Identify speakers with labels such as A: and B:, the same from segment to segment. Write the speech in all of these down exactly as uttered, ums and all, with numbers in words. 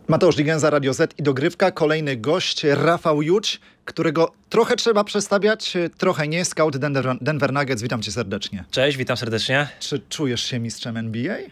A: Mateusz Digenza, Radio Z i Dogrywka. Kolejny gość, Rafał Juć, którego trochę trzeba przestawiać, trochę nie. Scout Denver, Denver Nuggets, witam cię serdecznie.
B: Cześć, witam serdecznie.
A: Czy czujesz się mistrzem N B A?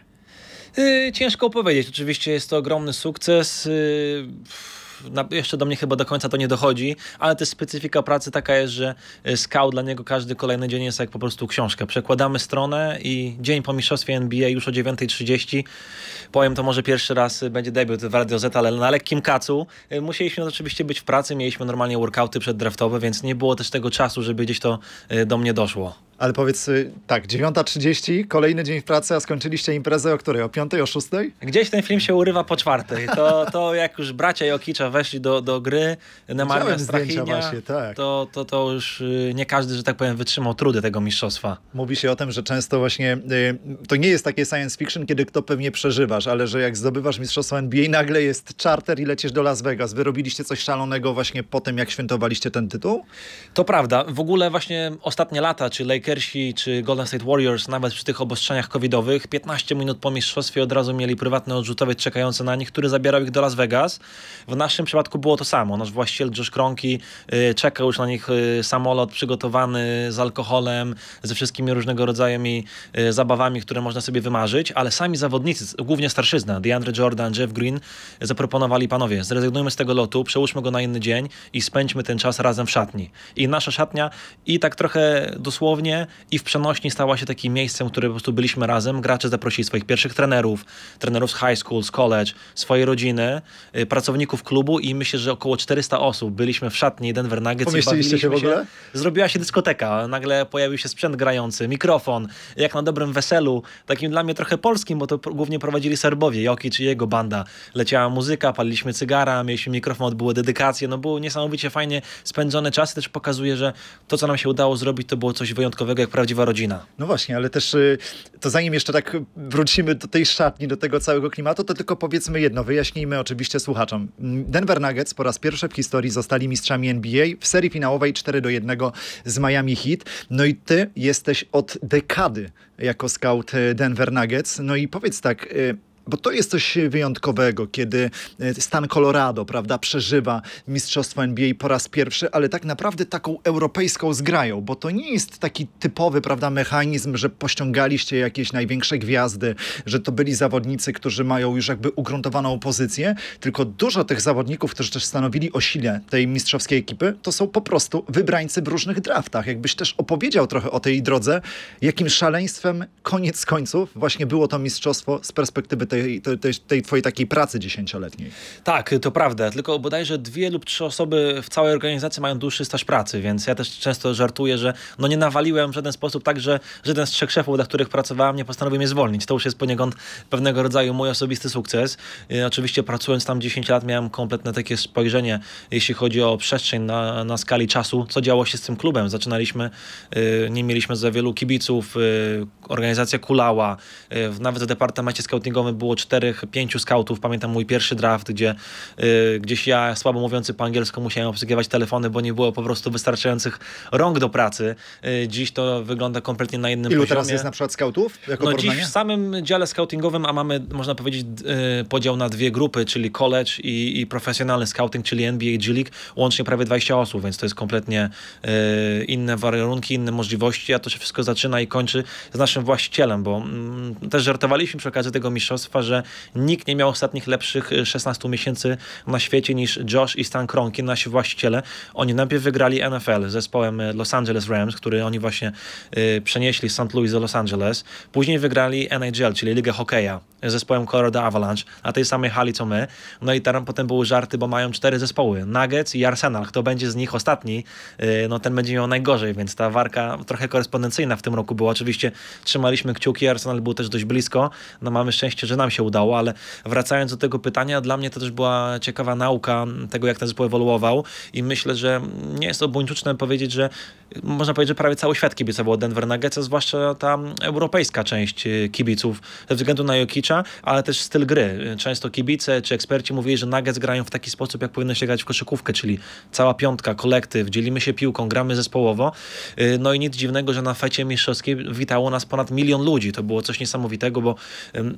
B: Yy, ciężko powiedzieć. Oczywiście jest to ogromny sukces. Yy... Na, jeszcze do mnie chyba do końca to nie dochodzi, ale też specyfika pracy taka jest, że scout dla niego każdy kolejny dzień jest jak po prostu książka. Przekładamy stronę i dzień po mistrzostwie N B A już o dziewiąta trzydzieści. Powiem to może pierwszy raz, będzie debiut w Radio Z, ale na lekkim kacu. Musieliśmy oczywiście być w pracy, mieliśmy normalnie workouty przeddraftowe, więc nie było też tego czasu, żeby gdzieś to do mnie doszło.
A: Ale powiedz tak, dziewiąta trzydzieści, kolejny dzień w pracy, a skończyliście imprezę o której? O piątej, o szóstej?
B: Gdzieś ten film się urywa po czwartej. To, to jak już bracia Jokicza weszli do, do gry, Nemarnia, Strachinia,
A: tak.
B: to, to, to już nie każdy, że tak powiem, wytrzymał trudy tego mistrzostwa.
A: Mówi się o tym, że często właśnie y, to nie jest takie science fiction, kiedy to pewnie przeżywasz, ale że jak zdobywasz mistrzostwo N B A, nagle jest charter i lecisz do Las Vegas. Wy robiliście coś szalonego właśnie po tym, jak świętowaliście ten tytuł?
B: To prawda. W ogóle właśnie ostatnie lata, czy Lakersi, czy Golden State Warriors, nawet przy tych obostrzeniach covidowych, piętnaście minut po mistrzostwie od razu mieli prywatny odrzutowiec czekający na nich, który zabierał ich do Las Vegas. W naszym przypadku było to samo. Nasz właściciel Josh Kroenke y, czekał już na nich y, samolot przygotowany z alkoholem, ze wszystkimi różnego rodzaju y, zabawami, które można sobie wymarzyć, ale sami zawodnicy, głównie starszyzna, DeAndre Jordan, Jeff Green, zaproponowali: panowie, zrezygnujmy z tego lotu, przełóżmy go na inny dzień i spędźmy ten czas razem w szatni. I nasza szatnia i tak trochę dosłownie i w przenośni stała się takim miejscem, w którym po prostu byliśmy razem. Gracze zaprosili swoich pierwszych trenerów, trenerów z high school, z college, swoje rodziny, y, pracowników klubu i myślę, że około czterysta osób byliśmy w szatni Denver Nuggets.
A: Pomieściliście się w ogóle?
B: Się. Zrobiła się dyskoteka. Nagle pojawił się sprzęt grający, mikrofon, jak na dobrym weselu, takim dla mnie trochę polskim, bo to głównie prowadzili Serbowie, Jokic i jego banda. Leciała muzyka, paliliśmy cygara, mieliśmy mikrofon, były dedykacje, no był niesamowicie fajnie spędzony czas. Też pokazuje, że to, co nam się udało zrobić, to było coś wyjątkowego, jak prawdziwa rodzina.
A: No właśnie, ale też to zanim jeszcze tak wrócimy do tej szatni, do tego całego klimatu, to tylko powiedzmy jedno, wyjaśnijmy oczywiście słuchaczom. Denver Nuggets po raz pierwszy w historii zostali mistrzami N B A w serii finałowej cztery do jednego z Miami Heat. No i ty jesteś od dekady jako scout Denver Nuggets. No i powiedz tak, bo to jest coś wyjątkowego, kiedy stan Colorado, prawda, przeżywa mistrzostwo N B A po raz pierwszy, ale tak naprawdę taką europejską zgrają, bo to nie jest taki typowy, prawda, mechanizm, że pościągaliście jakieś największe gwiazdy, że to byli zawodnicy, którzy mają już jakby ugruntowaną pozycję, tylko dużo tych zawodników, którzy też stanowili o sile tej mistrzowskiej ekipy, to są po prostu wybrańcy w różnych draftach. Jakbyś też opowiedział trochę o tej drodze, jakim szaleństwem koniec końców właśnie było to mistrzostwo z perspektywy tej Tej, tej, tej twojej takiej pracy dziesięcioletniej.
B: Tak, to prawda, tylko bodajże dwie lub trzy osoby w całej organizacji mają dłuższy staż pracy, więc ja też często żartuję, że no nie nawaliłem w żaden sposób tak, że żaden z trzech szefów, dla których pracowałem, nie postanowił mnie zwolnić. To już jest poniekąd pewnego rodzaju mój osobisty sukces. I oczywiście pracując tam dziesięć lat miałem kompletne takie spojrzenie, jeśli chodzi o przestrzeń na, na skali czasu, co działo się z tym klubem. Zaczynaliśmy, yy, nie mieliśmy za wielu kibiców, yy, organizacja kulała, yy, nawet w departamencie scoutingowym było czterech, pięciu scoutów. Pamiętam mój pierwszy draft, gdzie y, gdzieś ja, słabo mówiący po angielsku, musiałem obsługiwać telefony, bo nie było po prostu wystarczających rąk do pracy. Y, dziś to wygląda kompletnie na innym
A: Ilu
B: poziomie.
A: teraz jest na przykład scoutów? Jako
B: no
A: porównanie?
B: dziś w samym dziale scoutingowym, a mamy, można powiedzieć, y, podział na dwie grupy, czyli college i, i profesjonalny scouting, czyli N B A G League, łącznie prawie dwadzieścia osób, więc to jest kompletnie y, inne warunki, inne możliwości, a to się wszystko zaczyna i kończy z naszym właścicielem, bo mm, też żartowaliśmy przy okazji tego mistrzostwa, że nikt nie miał ostatnich lepszych szesnastu miesięcy na świecie niż Josh i Stan Kroenke, nasi właściciele. Oni najpierw wygrali N F L z zespołem Los Angeles Rams, który oni właśnie y, przenieśli z Saint Louis do Los Angeles. Później wygrali N H L, czyli Ligę Hokeja, z zespołem Colorado Avalanche, na tej samej hali co my. No i tam potem były żarty, bo mają cztery zespoły. Nuggets i Arsenal. Kto będzie z nich ostatni, y, no ten będzie miał najgorzej, więc ta walka trochę korespondencyjna w tym roku była. Oczywiście trzymaliśmy kciuki, Arsenal był też dość blisko. No mamy szczęście, że nam się udało, ale wracając do tego pytania, dla mnie to też była ciekawa nauka tego, jak ten zespół ewoluował i myślę, że nie jest obuńczuczne powiedzieć, że można powiedzieć, że prawie cały świat kibicował Denver Nuggets, a zwłaszcza ta europejska część kibiców ze względu na Jokicza, ale też styl gry. Często kibice czy eksperci mówili, że Nuggets grają w taki sposób, jak powinno się grać w koszykówkę, czyli cała piątka, kolektyw, dzielimy się piłką, gramy zespołowo. No i nic dziwnego, że na fecie mistrzowskiej witało nas ponad milion ludzi. To było coś niesamowitego, bo Denver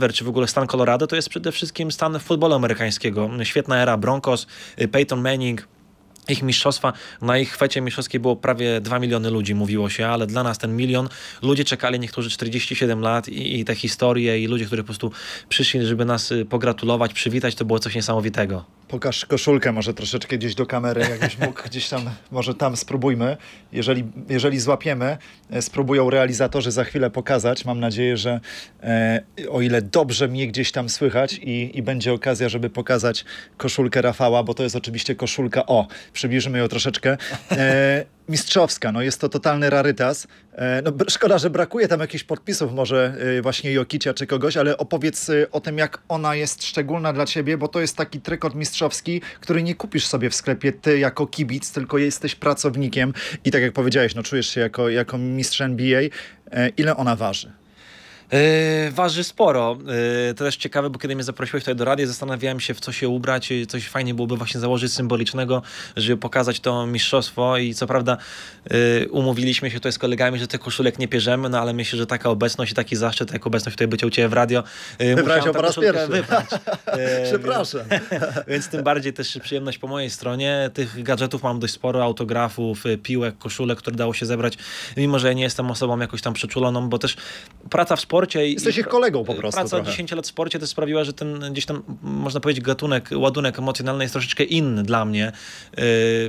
B: Denver, czy w ogóle stan Colorado, to jest przede wszystkim stan futbolu amerykańskiego. Świetna era Broncos, Peyton Manning, ich mistrzostwa, na ich fecie mistrzowskiej było prawie dwa miliony ludzi, mówiło się, ale dla nas ten milion, ludzie czekali niektórzy czterdzieści siedem lat i, i te historie i ludzie, którzy po prostu przyszli, żeby nas pogratulować, przywitać, to było coś niesamowitego.
A: Pokaż koszulkę może troszeczkę gdzieś do kamery, jakbyś mógł gdzieś tam, może tam spróbujmy. Jeżeli, jeżeli złapiemy, spróbują realizatorzy za chwilę pokazać. Mam nadzieję, że e, o ile dobrze mnie gdzieś tam słychać i, i będzie okazja, żeby pokazać koszulkę Rafała, bo to jest oczywiście koszulka, o, przybliżymy ją troszeczkę. E, mistrzowska, no jest to totalny rarytas. E, no, szkoda, że brakuje tam jakichś podpisów może e, właśnie Jokicia czy kogoś, ale opowiedz e, o tym, jak ona jest szczególna dla ciebie, bo to jest taki trykot mistrzowski, który nie kupisz sobie w sklepie ty jako kibic, tylko jesteś pracownikiem i tak jak powiedziałeś, no czujesz się jako, jako mistrz N B A. E, ile ona waży?
B: Yy, waży sporo. Yy, to też ciekawe, bo kiedy mnie zaprosiłeś tutaj do radia, zastanawiałem się, w co się ubrać. Coś fajnie byłoby właśnie założyć symbolicznego, żeby pokazać to mistrzostwo i co prawda yy, umówiliśmy się tutaj z kolegami, że tych koszulek nie bierzemy, no ale myślę, że taka obecność i taki zaszczyt, jak obecność tutaj bycia u ciebie w radio, yy,
A: Wybrałeś ją po raz pierwszy.
B: Wybrać. Yy,
A: Przepraszam.
B: Więc, więc tym bardziej też przyjemność po mojej stronie. Tych gadżetów mam dość sporo, autografów, piłek, koszulek, które dało się zebrać, mimo że ja nie jestem osobą jakoś tam przeczuloną, bo też praca w sporcie i
A: jesteś ich kolegą po prostu.
B: Praca
A: trochę.
B: dziesięć lat w sporcie też sprawiła, że ten gdzieś tam, można powiedzieć, gatunek, ładunek emocjonalny jest troszeczkę inny dla mnie. Yy,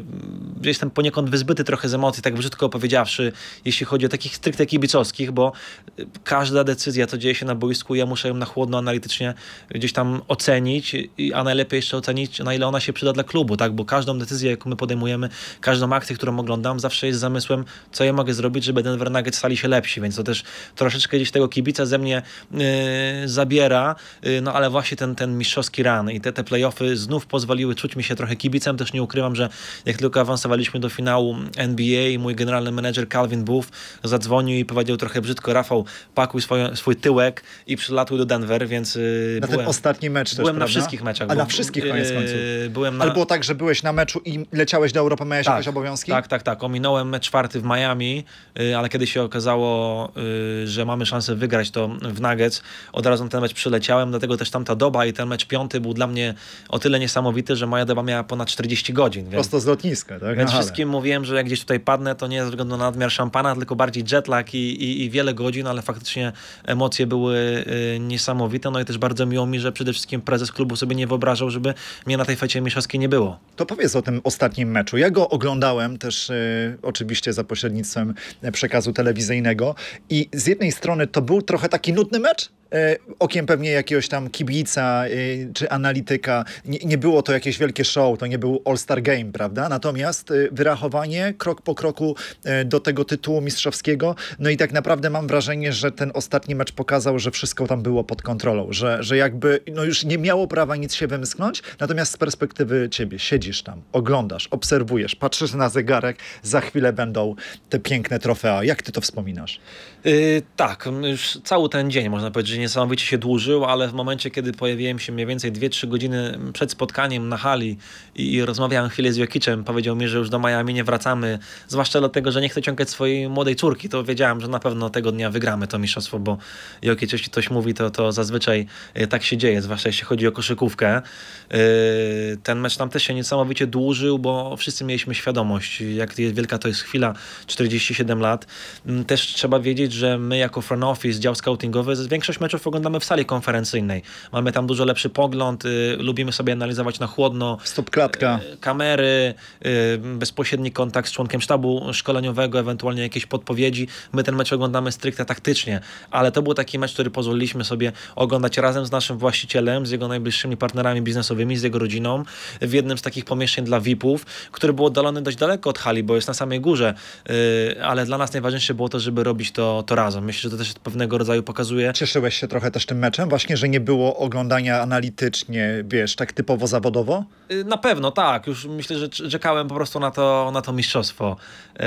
B: jestem poniekąd wyzbyty trochę z emocji, tak brzydko powiedziawszy, jeśli chodzi o takich stricte kibicowskich, bo każda decyzja, co dzieje się na boisku, ja muszę ją na chłodno, analitycznie gdzieś tam ocenić, a najlepiej jeszcze ocenić, na ile ona się przyda dla klubu, tak? Bo każdą decyzję, jaką my podejmujemy, każdą akcję, którą oglądam, zawsze jest zamysłem, co ja mogę zrobić, żeby Denver Nuggets stali się lepsi, więc to też troszeczkę gdzieś tego kibica ze mnie yy, zabiera, yy, no ale właśnie ten, ten mistrzowski run i te, te play-offy znów pozwoliły czuć mi się trochę kibicem, też nie ukrywam, że jak tylko awansowaliśmy do finału N B A, mój generalny menedżer Calvin Booth zadzwonił i powiedział trochę brzydko: Rafał, pakuj swoją, swój tyłek i przylatuj do Denver, więc yy,
A: na
B: byłem,
A: ten ostatni mecz też,
B: byłem
A: prawda?
B: na wszystkich meczach.
A: A
B: bo,
A: na wszystkich koniec końców.
B: Yy, byłem na...
A: Ale było tak, że byłeś na meczu i leciałeś do Europy, miałeś
B: tak,
A: jakieś obowiązki?
B: Tak, tak, tak. Ominąłem mecz czwarty w Miami, yy, ale kiedy się okazało, yy, że mamy szansę wygrać to w Nuggets, od razu na ten mecz przyleciałem, dlatego też tamta doba i ten mecz piąty był dla mnie o tyle niesamowity, że moja doba miała ponad czterdzieści godzin. Więc,
A: prosto z lotniska, tak?
B: Więc
A: Aha.
B: wszystkim mówiłem, że jak gdzieś tutaj padnę, to nie ze względu na nadmiar szampana, tylko bardziej jetlag i, i, i wiele godzin, ale faktycznie emocje były y, niesamowite. No i też bardzo miło mi, że przede wszystkim prezes klubu sobie nie wyobrażał, żeby mnie na tej fecie mistrzowskiej nie było.
A: To powiedz o tym ostatnim meczu. Ja go oglądałem też y, oczywiście za pośrednictwem przekazu telewizyjnego i z jednej strony to był trochę taki nudny mecz, okiem pewnie jakiegoś tam kibica czy analityka. Nie, nie było to jakieś wielkie show, to nie był All-Star Game, prawda? Natomiast wyrachowanie krok po kroku do tego tytułu mistrzowskiego. No i tak naprawdę mam wrażenie, że ten ostatni mecz pokazał, że wszystko tam było pod kontrolą, że, że jakby no już nie miało prawa nic się wymsknąć. Natomiast z perspektywy ciebie siedzisz tam, oglądasz, obserwujesz, patrzysz na zegarek, za chwilę będą te piękne trofea. Jak ty to wspominasz?
B: Yy, tak, już cały ten dzień, można powiedzieć, że niesamowicie się dłużył, ale w momencie, kiedy pojawiłem się mniej więcej dwie trzy godziny przed spotkaniem na hali i, i rozmawiałem chwilę z Jokicem, powiedział mi, że już do Miami nie wracamy, zwłaszcza dlatego, że nie chcę ciągać swojej młodej córki, to wiedziałem, że na pewno tego dnia wygramy to mistrzostwo, bo Jokic, jeśli coś mówi, to, to zazwyczaj tak się dzieje, zwłaszcza jeśli chodzi o koszykówkę. Yy, ten mecz tam też się niesamowicie dłużył, bo wszyscy mieliśmy świadomość, jak wielka to jest chwila, czterdzieści siedem lat. Też trzeba wiedzieć, że my jako front office, dział scoutingowy, większość meczów oglądamy w sali konferencyjnej. Mamy tam dużo lepszy pogląd, y, lubimy sobie analizować na chłodno.
A: Stopklatka.
B: Y, kamery, y, bezpośredni kontakt z członkiem sztabu szkoleniowego, ewentualnie jakieś podpowiedzi. My ten mecz oglądamy stricte taktycznie, ale to był taki mecz, który pozwoliliśmy sobie oglądać razem z naszym właścicielem, z jego najbliższymi partnerami biznesowymi, z jego rodziną, w jednym z takich pomieszczeń dla V I P ów, który był oddalony dość daleko od hali, bo jest na samej górze, y, ale dla nas najważniejsze było to, żeby robić to, to razem. Myślę, że to też pewnego rodzaju pokazuje.
A: Cieszyłeś się trochę też tym meczem? Właśnie, że nie było oglądania analitycznie, wiesz, tak typowo zawodowo?
B: Na pewno, tak. Już myślę, że czekałem po prostu na to, na to mistrzostwo. Yy,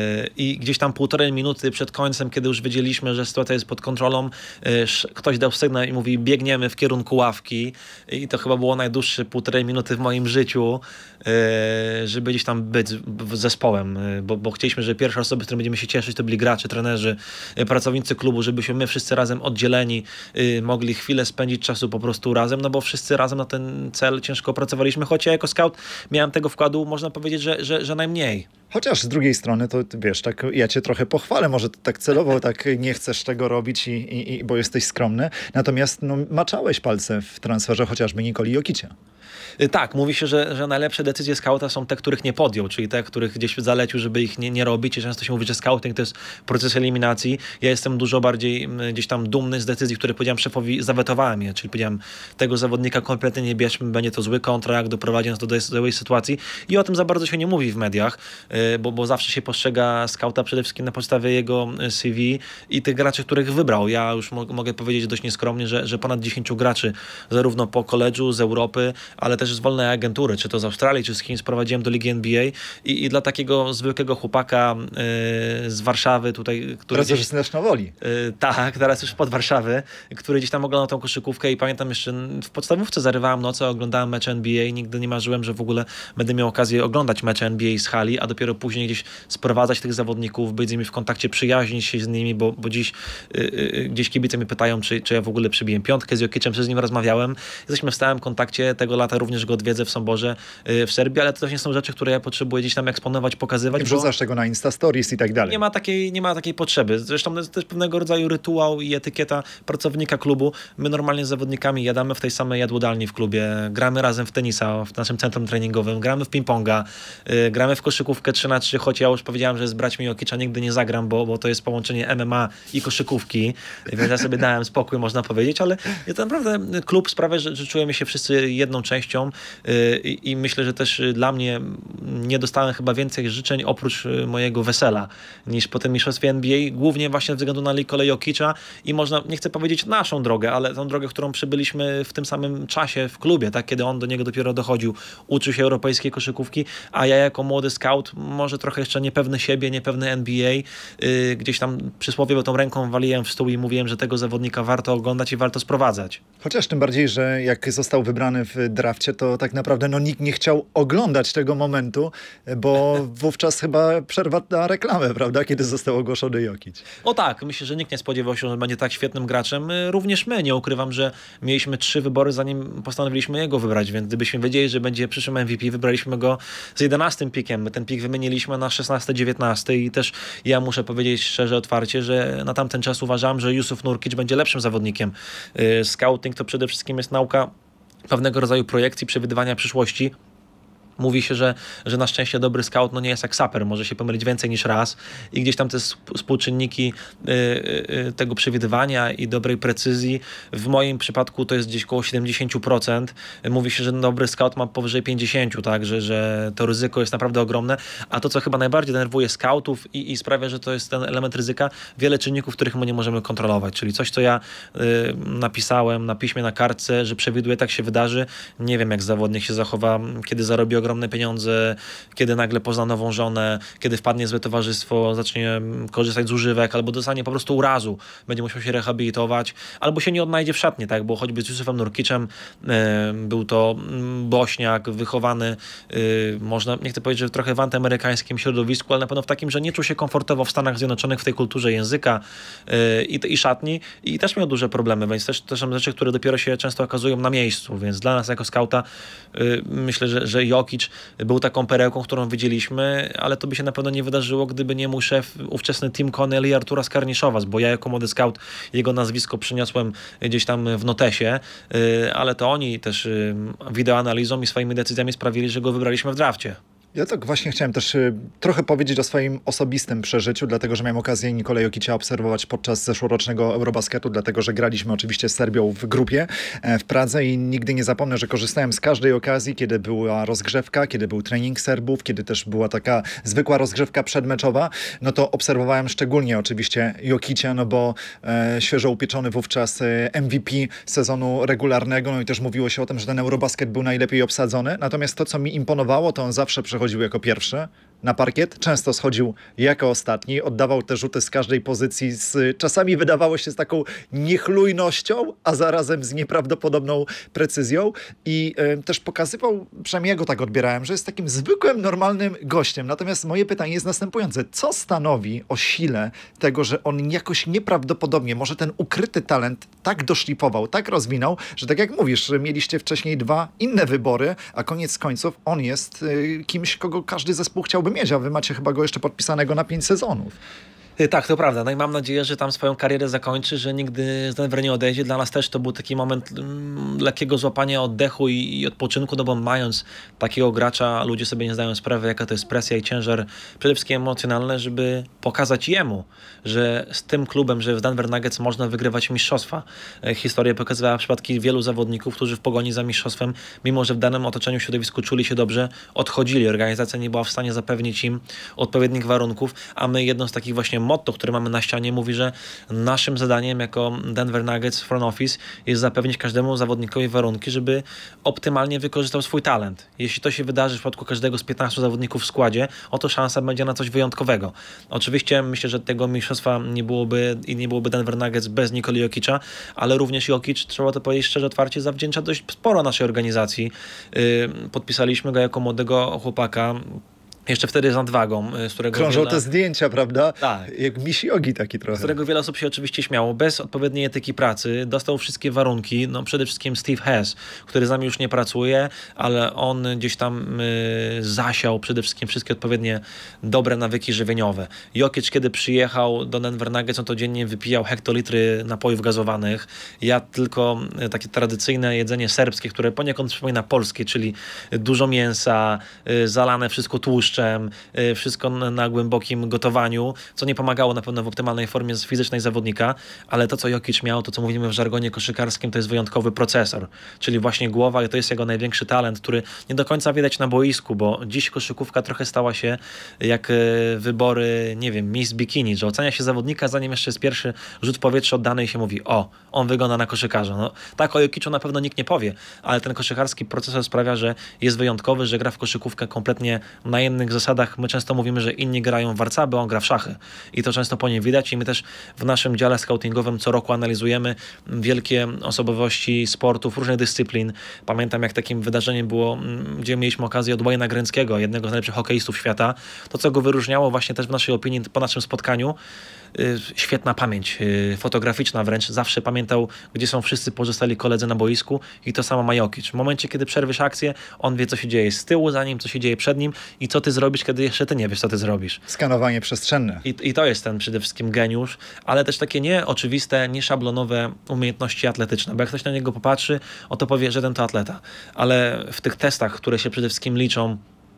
B: I gdzieś tam półtorej minuty przed końcem, kiedy już wiedzieliśmy, że sytuacja jest pod kontrolą, yy, ktoś dał sygnał i mówi: biegniemy w kierunku ławki. I to chyba było najdłuższe półtorej minuty w moim życiu, yy, żeby gdzieś tam być z zespołem, yy, bo, bo chcieliśmy, że pierwsze osoby, z którymi będziemy się cieszyć, to byli gracze, trenerzy, yy, pracownicy klubu, żebyśmy my wszyscy razem oddzieleni oni y, mogli chwilę spędzić czasu po prostu razem, no bo wszyscy razem na ten cel ciężko pracowaliśmy, choć ja jako scout miałem tego wkładu, można powiedzieć, że, że, że najmniej.
A: Chociaż z drugiej strony, to wiesz, tak ja cię trochę pochwalę, może ty tak celowo tak nie chcesz tego robić, i, i, i, bo jesteś skromny, natomiast no, maczałeś palce w transferze chociażby Nikoli Jokicia.
B: Tak, mówi się, że, że najlepsze decyzje skauta są te, których nie podjął, czyli te, których gdzieś zalecił, żeby ich nie, nie robić. I często się mówi, że scouting to jest proces eliminacji. Ja jestem dużo bardziej gdzieś tam dumny z decyzji, które powiedziałem szefowi, zawetowałem je, czyli powiedziałem, tego zawodnika kompletnie nie bierzmy, będzie to zły kontrakt, doprowadzi nas do złej sytuacji. I o tym za bardzo się nie mówi w mediach, bo, bo zawsze się postrzega skauta przede wszystkim na podstawie jego C V i tych graczy, których wybrał. Ja już mo mogę powiedzieć dość nieskromnie, że, że ponad dziesięciu graczy, zarówno po koledżu, z Europy, ale też z wolnej agentury, czy to z Australii, czy z Chin, sprowadziłem do Ligi N B A i, i dla takiego zwykłego chłopaka yy, z Warszawy tutaj, który
A: teraz
B: gdzieś,
A: już jesteś na Woli.
B: Yy, tak, teraz już pod Warszawy, który gdzieś tam oglądał tą koszykówkę i pamiętam jeszcze w podstawówce zarywałem noce, oglądałem mecze N B A i nigdy nie marzyłem, że w ogóle będę miał okazję oglądać mecze N B A z hali, a dopiero później gdzieś sprowadzać tych zawodników, być z nimi w kontakcie, przyjaźnić się z nimi, bo, bo dziś yy, yy, gdzieś kibice mnie pytają, czy, czy ja w ogóle przybiłem piątkę z Jokicem, czy z nim rozmawiałem. Jesteśmy w stałym kontakcie, tego lata również go odwiedzę w Somborze w Serbii, ale to też nie są rzeczy, które ja potrzebuję gdzieś tam eksponować, pokazywać.
A: I wrzucasz tego na Insta Stories i tak dalej.
B: Nie ma takiej, nie ma takiej potrzeby. Zresztą to jest też pewnego rodzaju rytuał i etykieta pracownika klubu. My normalnie z zawodnikami jadamy w tej samej jadłodalni w klubie, gramy razem w tenisa, w naszym centrum treningowym, gramy w ping-ponga, yy, gramy w koszykówkę trzy na trzy, choć ja już powiedziałem, że z braćmi Jokicza nigdy nie zagram, bo, bo to jest połączenie M M A i koszykówki, więc ja sobie dałem spokój, można powiedzieć, ale to naprawdę klub sprawia, że, że czujemy się wszyscy jedną częścią. I, I myślę, że też dla mnie nie dostałem chyba więcej życzeń oprócz mojego wesela niż po tym mistrzostwie N B A, głównie właśnie ze względu na Nikolę Jokicza i można, nie chcę powiedzieć naszą drogę, ale tą drogę, którą przybyliśmy w tym samym czasie w klubie, tak, kiedy on do niego dopiero dochodził, uczył się europejskiej koszykówki, a ja jako młody scout, może trochę jeszcze niepewny siebie, niepewny N B A, yy, gdzieś tam przysłowiowo tą ręką waliłem w stół i mówiłem, że tego zawodnika warto oglądać i warto sprowadzać.
A: Chociaż tym bardziej, że jak został wybrany w drafcie, to tak naprawdę no, nikt nie chciał oglądać tego momentu, bo wówczas chyba przerwa na reklamę, prawda, kiedy został ogłoszony Jokic.
B: O tak, myślę, że nikt nie spodziewał się, że będzie tak świetnym graczem. Również my, nie ukrywam, że mieliśmy trzy wybory, zanim postanowiliśmy jego wybrać, więc gdybyśmy wiedzieli, że będzie przyszłym M V P, wybraliśmy go z jedenastym pikiem. My ten pik wymieniliśmy na szesnasty dziewiętnasty i też ja muszę powiedzieć szczerze, otwarcie, że na tamten czas uważam, że Jusuf Nurkic będzie lepszym zawodnikiem. Scouting to przede wszystkim jest nauka pewnego rodzaju projekcji, przewidywania przyszłości. Mówi się, że, że na szczęście dobry scout no nie jest jak saper, może się pomylić więcej niż raz i gdzieś tam te współczynniki y, y, tego przewidywania i dobrej precyzji, w moim przypadku to jest gdzieś około siedemdziesiąt procent. Mówi się, że dobry scout ma powyżej pięćdziesiąt procent, tak, że, że to ryzyko jest naprawdę ogromne, a to, co chyba najbardziej denerwuje scoutów i, i sprawia, że to jest ten element ryzyka, wiele czynników, których my nie możemy kontrolować, czyli coś, co ja y, napisałem na piśmie, na kartce, że przewiduję, tak się wydarzy. Nie wiem, jak zawodnik się zachowa, kiedy zarobi ogromne pieniądze, kiedy nagle pozna nową żonę, kiedy wpadnie w złe towarzystwo, zacznie korzystać z używek, albo dostanie po prostu urazu, będzie musiał się rehabilitować, albo się nie odnajdzie w szatni, tak, bo choćby z Jusufem Nurkicem e, był to Bośniak, wychowany, e, można, nie chcę powiedzieć, że trochę w antyamerykańskim środowisku, ale na pewno w takim, że nie czuł się komfortowo w Stanach Zjednoczonych, w tej kulturze języka e, i, i szatni i też miał duże problemy, więc też to są rzeczy, które dopiero się często okazują na miejscu, więc dla nas jako skauta e, myślę, że, że Jokic był taką perełką, którą widzieliśmy, ale to by się na pewno nie wydarzyło, gdyby nie mój szef, ówczesny Tim Connell i Artura Skarniszowa, bo ja jako młody scout jego nazwisko przyniosłem gdzieś tam w notesie, ale to oni też wideoanalizą i swoimi decyzjami sprawili, że go wybraliśmy w drafcie.
A: Ja tak właśnie chciałem też y, trochę powiedzieć o swoim osobistym przeżyciu, dlatego że miałem okazję Nikolę Jokicia obserwować podczas zeszłorocznego Eurobasketu, dlatego że graliśmy oczywiście z Serbią w grupie e, w Pradze i nigdy nie zapomnę, że korzystałem z każdej okazji, kiedy była rozgrzewka, kiedy był trening Serbów, kiedy też była taka zwykła rozgrzewka przedmeczowa, no to obserwowałem szczególnie oczywiście Jokicia, no bo e, świeżo upieczony wówczas e, M V P sezonu regularnego, no i też mówiło się o tym, że ten Eurobasket był najlepiej obsadzony, natomiast to, co mi imponowało, to on zawsze przechodził jako pierwszy, na parkiet, często schodził jako ostatni, oddawał te rzuty z każdej pozycji, z, czasami wydawało się z taką niechlujnością, a zarazem z nieprawdopodobną precyzją i y, też pokazywał, przynajmniej ja go tak odbierałem, że jest takim zwykłym, normalnym gościem. Natomiast moje pytanie jest następujące. Co stanowi o sile tego, że on jakoś nieprawdopodobnie, może ten ukryty talent tak doszlifował, tak rozwinął, że tak jak mówisz, że mieliście wcześniej dwa inne wybory, a koniec końców on jest y, kimś, kogo każdy zespół chciałby mieć, a wy macie chyba go jeszcze podpisanego na pięć sezonów.
B: Tak, to prawda. No i mam nadzieję, że tam swoją karierę zakończy, że nigdy z Denver nie odejdzie. Dla nas też to był taki moment mm, lekkiego złapania oddechu i, i odpoczynku, no bo mając takiego gracza, ludzie sobie nie zdają sprawy, jaka to jest presja i ciężar, przede wszystkim emocjonalny, żeby pokazać jemu, że z tym klubem, że w Denver Nuggets można wygrywać mistrzostwa. Historia pokazywała przypadki wielu zawodników, którzy w pogoni za mistrzostwem, mimo że w danym otoczeniu, środowisku czuli się dobrze, odchodzili. Organizacja nie była w stanie zapewnić im odpowiednich warunków, a my jedno z takich właśnie motto, które mamy na ścianie, mówi, że naszym zadaniem jako Denver Nuggets Front Office jest zapewnić każdemu zawodnikowi warunki, żeby optymalnie wykorzystał swój talent. Jeśli to się wydarzy w przypadku każdego z piętnastu zawodników w składzie, oto szansa będzie na coś wyjątkowego. Oczywiście myślę, że tego mistrzostwa nie byłoby i nie byłoby Denver Nuggets bez Nikoli Jokicza, ale również Jokic, trzeba to powiedzieć szczerze, otwarcie, zawdzięcza dość sporo naszej organizacji. Yy, podpisaliśmy go jako młodego chłopaka, jeszcze wtedy z nadwagą, z którego
A: krążą
B: wiele...
A: te zdjęcia, prawda?
B: Tak.
A: Jak misi Ogi taki trochę.
B: Z którego wiele osób się oczywiście śmiało. Bez odpowiedniej etyki pracy dostał wszystkie warunki. No przede wszystkim Steve Hess, który z nami już nie pracuje, ale on gdzieś tam y, zasiał przede wszystkim wszystkie odpowiednie dobre nawyki żywieniowe. Jokic, kiedy przyjechał do Denver Nuggets, on to dziennie wypijał hektolitry napojów gazowanych. Jadł tylko y, takie tradycyjne jedzenie serbskie, które poniekąd przypomina polskie, czyli dużo mięsa, y, zalane wszystko tłuszczem, wszystko na głębokim gotowaniu, co nie pomagało na pewno w optymalnej formie fizycznej zawodnika, ale to, co Jokic miał, to co mówimy w żargonie koszykarskim, to jest wyjątkowy procesor, czyli właśnie głowa i to jest jego największy talent, który nie do końca widać na boisku, bo dziś koszykówka trochę stała się jak wybory, nie wiem, Miss Bikini, że ocenia się zawodnika, zanim jeszcze jest pierwszy rzut w powietrze oddany i się mówi, o, on wygląda na koszykarza. No, tak o Jokiczu na pewno nikt nie powie, ale ten koszykarski procesor sprawia, że jest wyjątkowy, że gra w koszykówkę kompletnie na innych zasadach. My często mówimy, że inni grają w warcaby, on gra w szachy. I to często po nim widać i my też w naszym dziale scoutingowym co roku analizujemy wielkie osobowości sportów, różnych dyscyplin. Pamiętam, jak takim wydarzeniem było, gdzie mieliśmy okazję od Wayne'a Gretzkiego, jednego z najlepszych hokeistów świata. To, co go wyróżniało właśnie też w naszej opinii po naszym spotkaniu, świetna pamięć, fotograficzna wręcz. Zawsze pamiętał, gdzie są wszyscy pozostali koledzy na boisku i to samo ma Jokic. W momencie, kiedy przerwiesz akcję, on wie, co się dzieje z tyłu za nim, co się dzieje przed nim i co ty zrobisz, kiedy jeszcze ty nie wiesz, co ty zrobisz.
A: Skanowanie przestrzenne.
B: I, i to jest ten przede wszystkim geniusz, ale też takie nieoczywiste, nieszablonowe umiejętności atletyczne, bo jak ktoś na niego popatrzy, o to powie, że ten to atleta. Ale w tych testach, które się przede wszystkim liczą,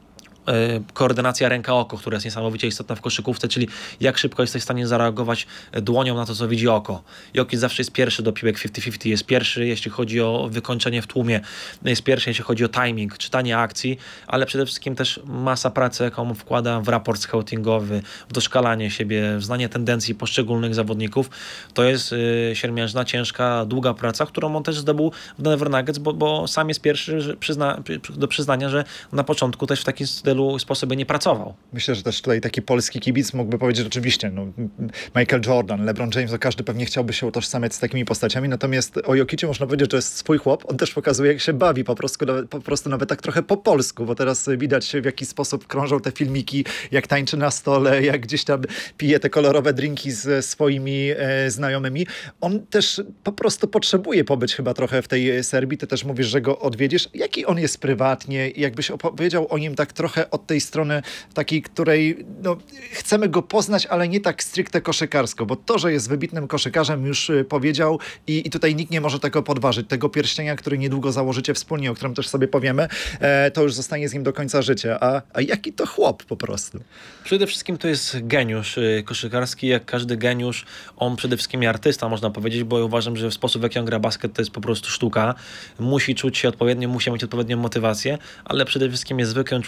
B: koordynacja ręka-oko, która jest niesamowicie istotna w koszykówce, czyli jak szybko jesteś w stanie zareagować dłonią na to, co widzi oko. Jokic zawsze jest pierwszy do piłek pięćdziesiąt pięćdziesiąt, jest pierwszy, jeśli chodzi o wykończenie w tłumie, jest pierwszy, jeśli chodzi o timing, czytanie akcji, ale przede wszystkim też masa pracy, jaką wkłada w raport scoutingowy, w doszkalanie siebie, w znanie tendencji poszczególnych zawodników. To jest yy, siermiężna, ciężka, długa praca, którą on też zdobył w Denver Nuggets, bo, bo sam jest pierwszy że przyzna, do przyznania, że na początku też w takim stylu sposobie nie pracował.
A: Myślę, że też tutaj taki polski kibic mógłby powiedzieć oczywiście, no, Michael Jordan, LeBron James, to każdy pewnie chciałby się utożsamiać z takimi postaciami, natomiast o Jokiciu można powiedzieć, że jest swój chłop, on też pokazuje, jak się bawi, po prostu, po prostu nawet tak trochę po polsku, bo teraz widać, w jaki sposób krążą te filmiki, jak tańczy na stole, jak gdzieś tam pije te kolorowe drinki ze swoimi e, znajomymi. On też po prostu potrzebuje pobyć chyba trochę w tej Serbii, ty też mówisz, że go odwiedzisz. Jaki on jest prywatnie, jakbyś opowiedział o nim tak trochę od tej strony takiej, której no, chcemy go poznać, ale nie tak stricte koszykarsko, bo to, że jest wybitnym koszykarzem, już powiedział i, i tutaj nikt nie może tego podważyć. Tego pierścienia, który niedługo założycie wspólnie, o którym też sobie powiemy, e, to już zostanie z nim do końca życia. A, a jaki to chłop po prostu?
B: Przede wszystkim to jest geniusz koszykarski, jak każdy geniusz, on przede wszystkim artysta, można powiedzieć, bo ja uważam, że w sposób, w jaki on gra basket, to jest po prostu sztuka. Musi czuć się odpowiednio, musi mieć odpowiednią motywację, ale przede wszystkim jest zwykłym człowiekiem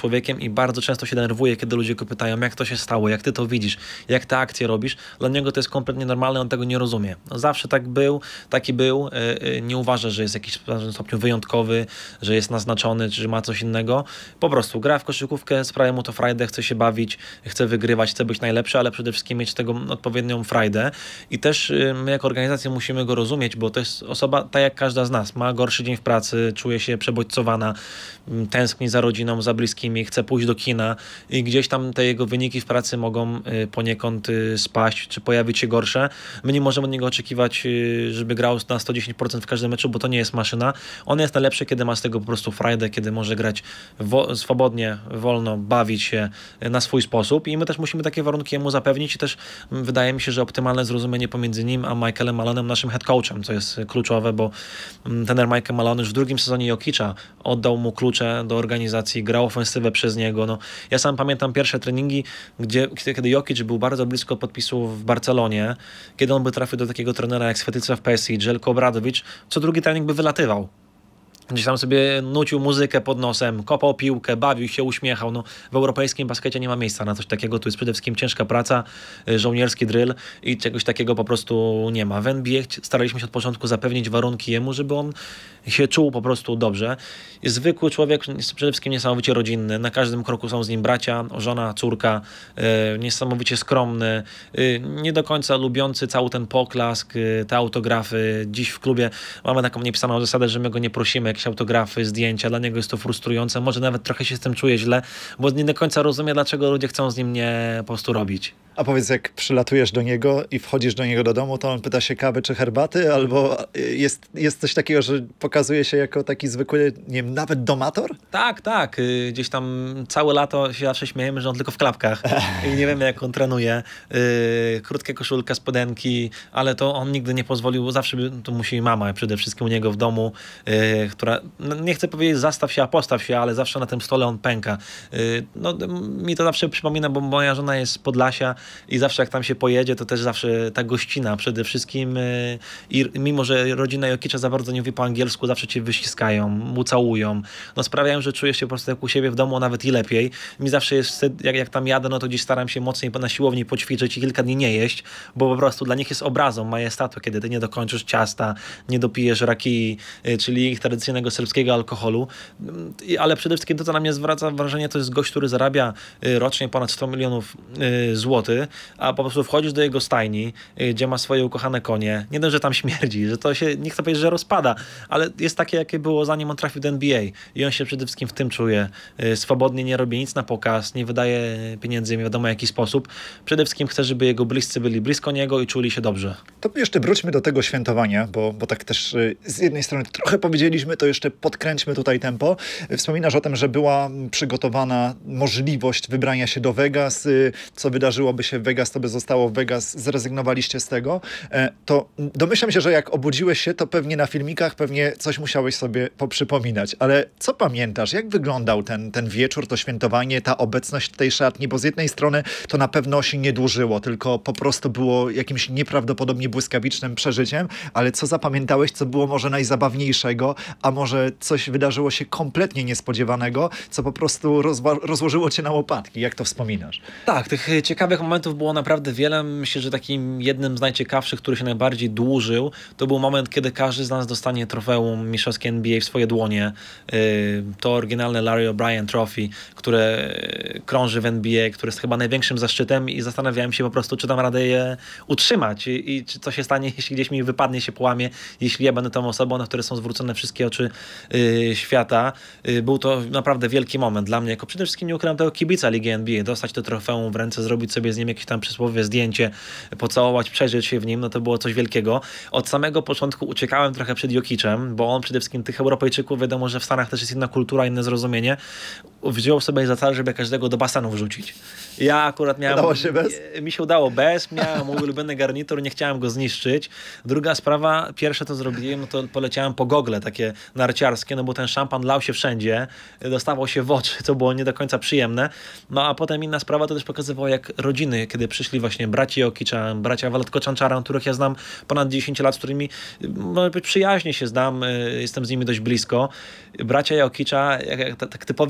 B: i bardzo często się denerwuje, kiedy ludzie go pytają, jak to się stało, jak ty to widzisz, jak te akcje robisz. Dla niego to jest kompletnie normalne, on tego nie rozumie. No, zawsze tak był, taki był, nie uważa, że jest jakiś w pewnym stopniu wyjątkowy, że jest naznaczony, czy że ma coś innego. Po prostu gra w koszykówkę, sprawia mu to frajdę, chce się bawić, chce wygrywać, chce być najlepszy, ale przede wszystkim mieć tego odpowiednią frajdę. I też my jako organizacja musimy go rozumieć, bo to jest osoba, tak jak każda z nas, ma gorszy dzień w pracy, czuje się przebodźcowana, tęskni za rodziną, za bliskimi, chce pójść do kina i gdzieś tam te jego wyniki w pracy mogą poniekąd spaść, czy pojawić się gorsze. My nie możemy od niego oczekiwać, żeby grał na sto dziesięć procent w każdym meczu, bo to nie jest maszyna. On jest najlepszy, kiedy ma z tego po prostu frajdę, kiedy może grać wo- swobodnie, wolno, bawić się na swój sposób i my też musimy takie warunki mu zapewnić i też wydaje mi się, że optymalne zrozumienie pomiędzy nim a Michaelem Malonem, naszym head coachem, co jest kluczowe, bo trener Michael Malone już w drugim sezonie Jokicza oddał mu klucze do organizacji, grał ofensywę przez niego. No, ja sam pamiętam pierwsze treningi, gdzie, kiedy Jokic był bardzo blisko podpisu w Barcelonie, kiedy on by trafił do takiego trenera jak Svetlana Pesic, Željko Obradović, co drugi trening by wylatywał. Gdzieś tam sobie nucił muzykę pod nosem, kopał piłkę, bawił się, uśmiechał. No, w europejskim baskecie nie ma miejsca na coś takiego. Tu jest przede wszystkim ciężka praca, żołnierski drill i czegoś takiego po prostu nie ma. W N B A staraliśmy się od początku zapewnić warunki jemu, żeby on się czuł po prostu dobrze. Jest zwykły człowiek, jest przede wszystkim niesamowicie rodzinny. Na każdym kroku są z nim bracia, żona, córka. Yy, niesamowicie skromny. Yy, nie do końca lubiący cały ten poklask, yy, te autografy. Dziś w klubie mamy taką niepisaną zasadę, że my go nie prosimy jakieś autografy, zdjęcia. Dla niego jest to frustrujące. Może nawet trochę się z tym czuje źle, bo nie do końca rozumie, dlaczego ludzie chcą z nim nie po prostu robić.
A: A powiedz, jak przylatujesz do niego i wchodzisz do niego do domu, to on pyta się kawy czy herbaty, albo jest, jest coś takiego, że pokazuje się jako taki zwykły, nie wiem, nawet domator?
B: Tak, tak. Gdzieś tam całe lato się zawsze śmiejemy, że on tylko w klapkach i nie wiemy, jak on trenuje. Krótkie koszulka, spodenki, ale to on nigdy nie pozwolił, zawsze to musi mama przede wszystkim u niego w domu, która, no nie chcę powiedzieć zastaw się, a postaw się, ale zawsze na tym stole on pęka. No, mi to zawsze przypomina, bo moja żona jest z Podlasia i zawsze jak tam się pojedzie, to też zawsze ta gościna przede wszystkim i mimo, że rodzina Jokicza za bardzo nie mówi po angielsku, zawsze cię wyściskają, ucałują, no sprawiają, że czujesz się po prostu jak u siebie w domu, a nawet i lepiej. Mi zawsze jest, jak, jak tam jadę, no to gdzieś staram się mocniej na siłowni poćwiczyć i kilka dni nie jeść, bo po prostu dla nich jest obrazą majestatu, kiedy ty nie dokończysz ciasta, nie dopijesz rakii, czyli ich tradycyjnego serbskiego alkoholu, ale przede wszystkim to, co na mnie zwraca wrażenie, to jest gość, który zarabia rocznie ponad sto milionów złotych, a po prostu wchodzisz do jego stajni, gdzie ma swoje ukochane konie, nie dość, że tam śmierdzi, że to się, nie chcę powiedzieć, że rozpada, ale jest takie, jakie było zanim on trafił do N B A i on się przede wszystkim w tym czuje, swobodnie nie robi nic na pokaz, nie wydaje pieniędzy nie wiadomo w jaki sposób, przede wszystkim chce, żeby jego bliscy byli blisko niego i czuli się dobrze.
A: To jeszcze wróćmy do tego świętowania, bo, bo tak też z jednej strony trochę powiedzieliśmy, to jeszcze podkręćmy tutaj tempo. Wspominasz o tym, że była przygotowana możliwość wybrania się do Vegas, co wydarzyłoby się w Vegas, to by zostało w Vegas, zrezygnowaliście z tego. To domyślam się, że jak obudziłeś się, to pewnie na filmikach pewnie coś musiałeś sobie poprzypominać, ale co pamiętasz? Jak wyglądał ten, ten wieczór, to świętowanie, ta obecność w tej szatni? Bo z jednej strony to na pewno się nie dłużyło, tylko po prostu było jakimś nieprawdopodobnie błyskawicznym przeżyciem, ale co zapamiętałeś, co było może najzabawniejszego, a może coś wydarzyło się kompletnie niespodziewanego, co po prostu rozwa- rozłożyło cię na łopatki? Jak to wspominasz?
B: Tak, tych ciekawych momentów było naprawdę wiele. Myślę, że takim jednym z najciekawszych, który się najbardziej dłużył, to był moment, kiedy każdy z nas dostanie trofeum mistrzowskie N B A w swoje dłonie. To oryginalne Larry O'Brien Trophy, które krąży w N B A, które jest chyba największym zaszczytem i zastanawiałem się po prostu, czy dam radę je utrzymać i, i czy co się stanie, jeśli gdzieś mi wypadnie, się połamie, jeśli ja będę tą osobą, na które są zwrócone wszystkie oczy yy, świata. Yy, był to naprawdę wielki moment dla mnie, jako przede wszystkim nie ukrywam tego kibica Ligi N B A, dostać to trofeum w ręce, zrobić sobie z nim jakieś tam przysłowiowe zdjęcie, pocałować, przeżyć się w nim, no to było coś wielkiego. Od samego początku uciekałem trochę przed Jokiczem, bo on przede wszystkim tych Europejczyków, wiadomo, że w Stanach też jest inna kultura, inne zrozumienie, wziął sobie za cel, żeby każdego do basenu wrzucić. Ja akurat miałem...
A: Udało się bez?
B: Mi się udało bez, miałem mój ulubiony garnitur, nie chciałem go zniszczyć. Druga sprawa, pierwsze to zrobiłem, no to poleciałem po gogle takie narciarskie, no bo ten szampan lał się wszędzie, dostawał się w oczy, co było nie do końca przyjemne. No a potem inna sprawa to też pokazywało, jak rodziny, kiedy przyszli właśnie braci Jokicza, bracia Władko-Czanczara, których ja znam ponad dziesięć lat, z którymi może być przyjaźnie się znam, jestem z nimi dość blisko. Bracia Jokicza, jak, jak tak typowe osiłki,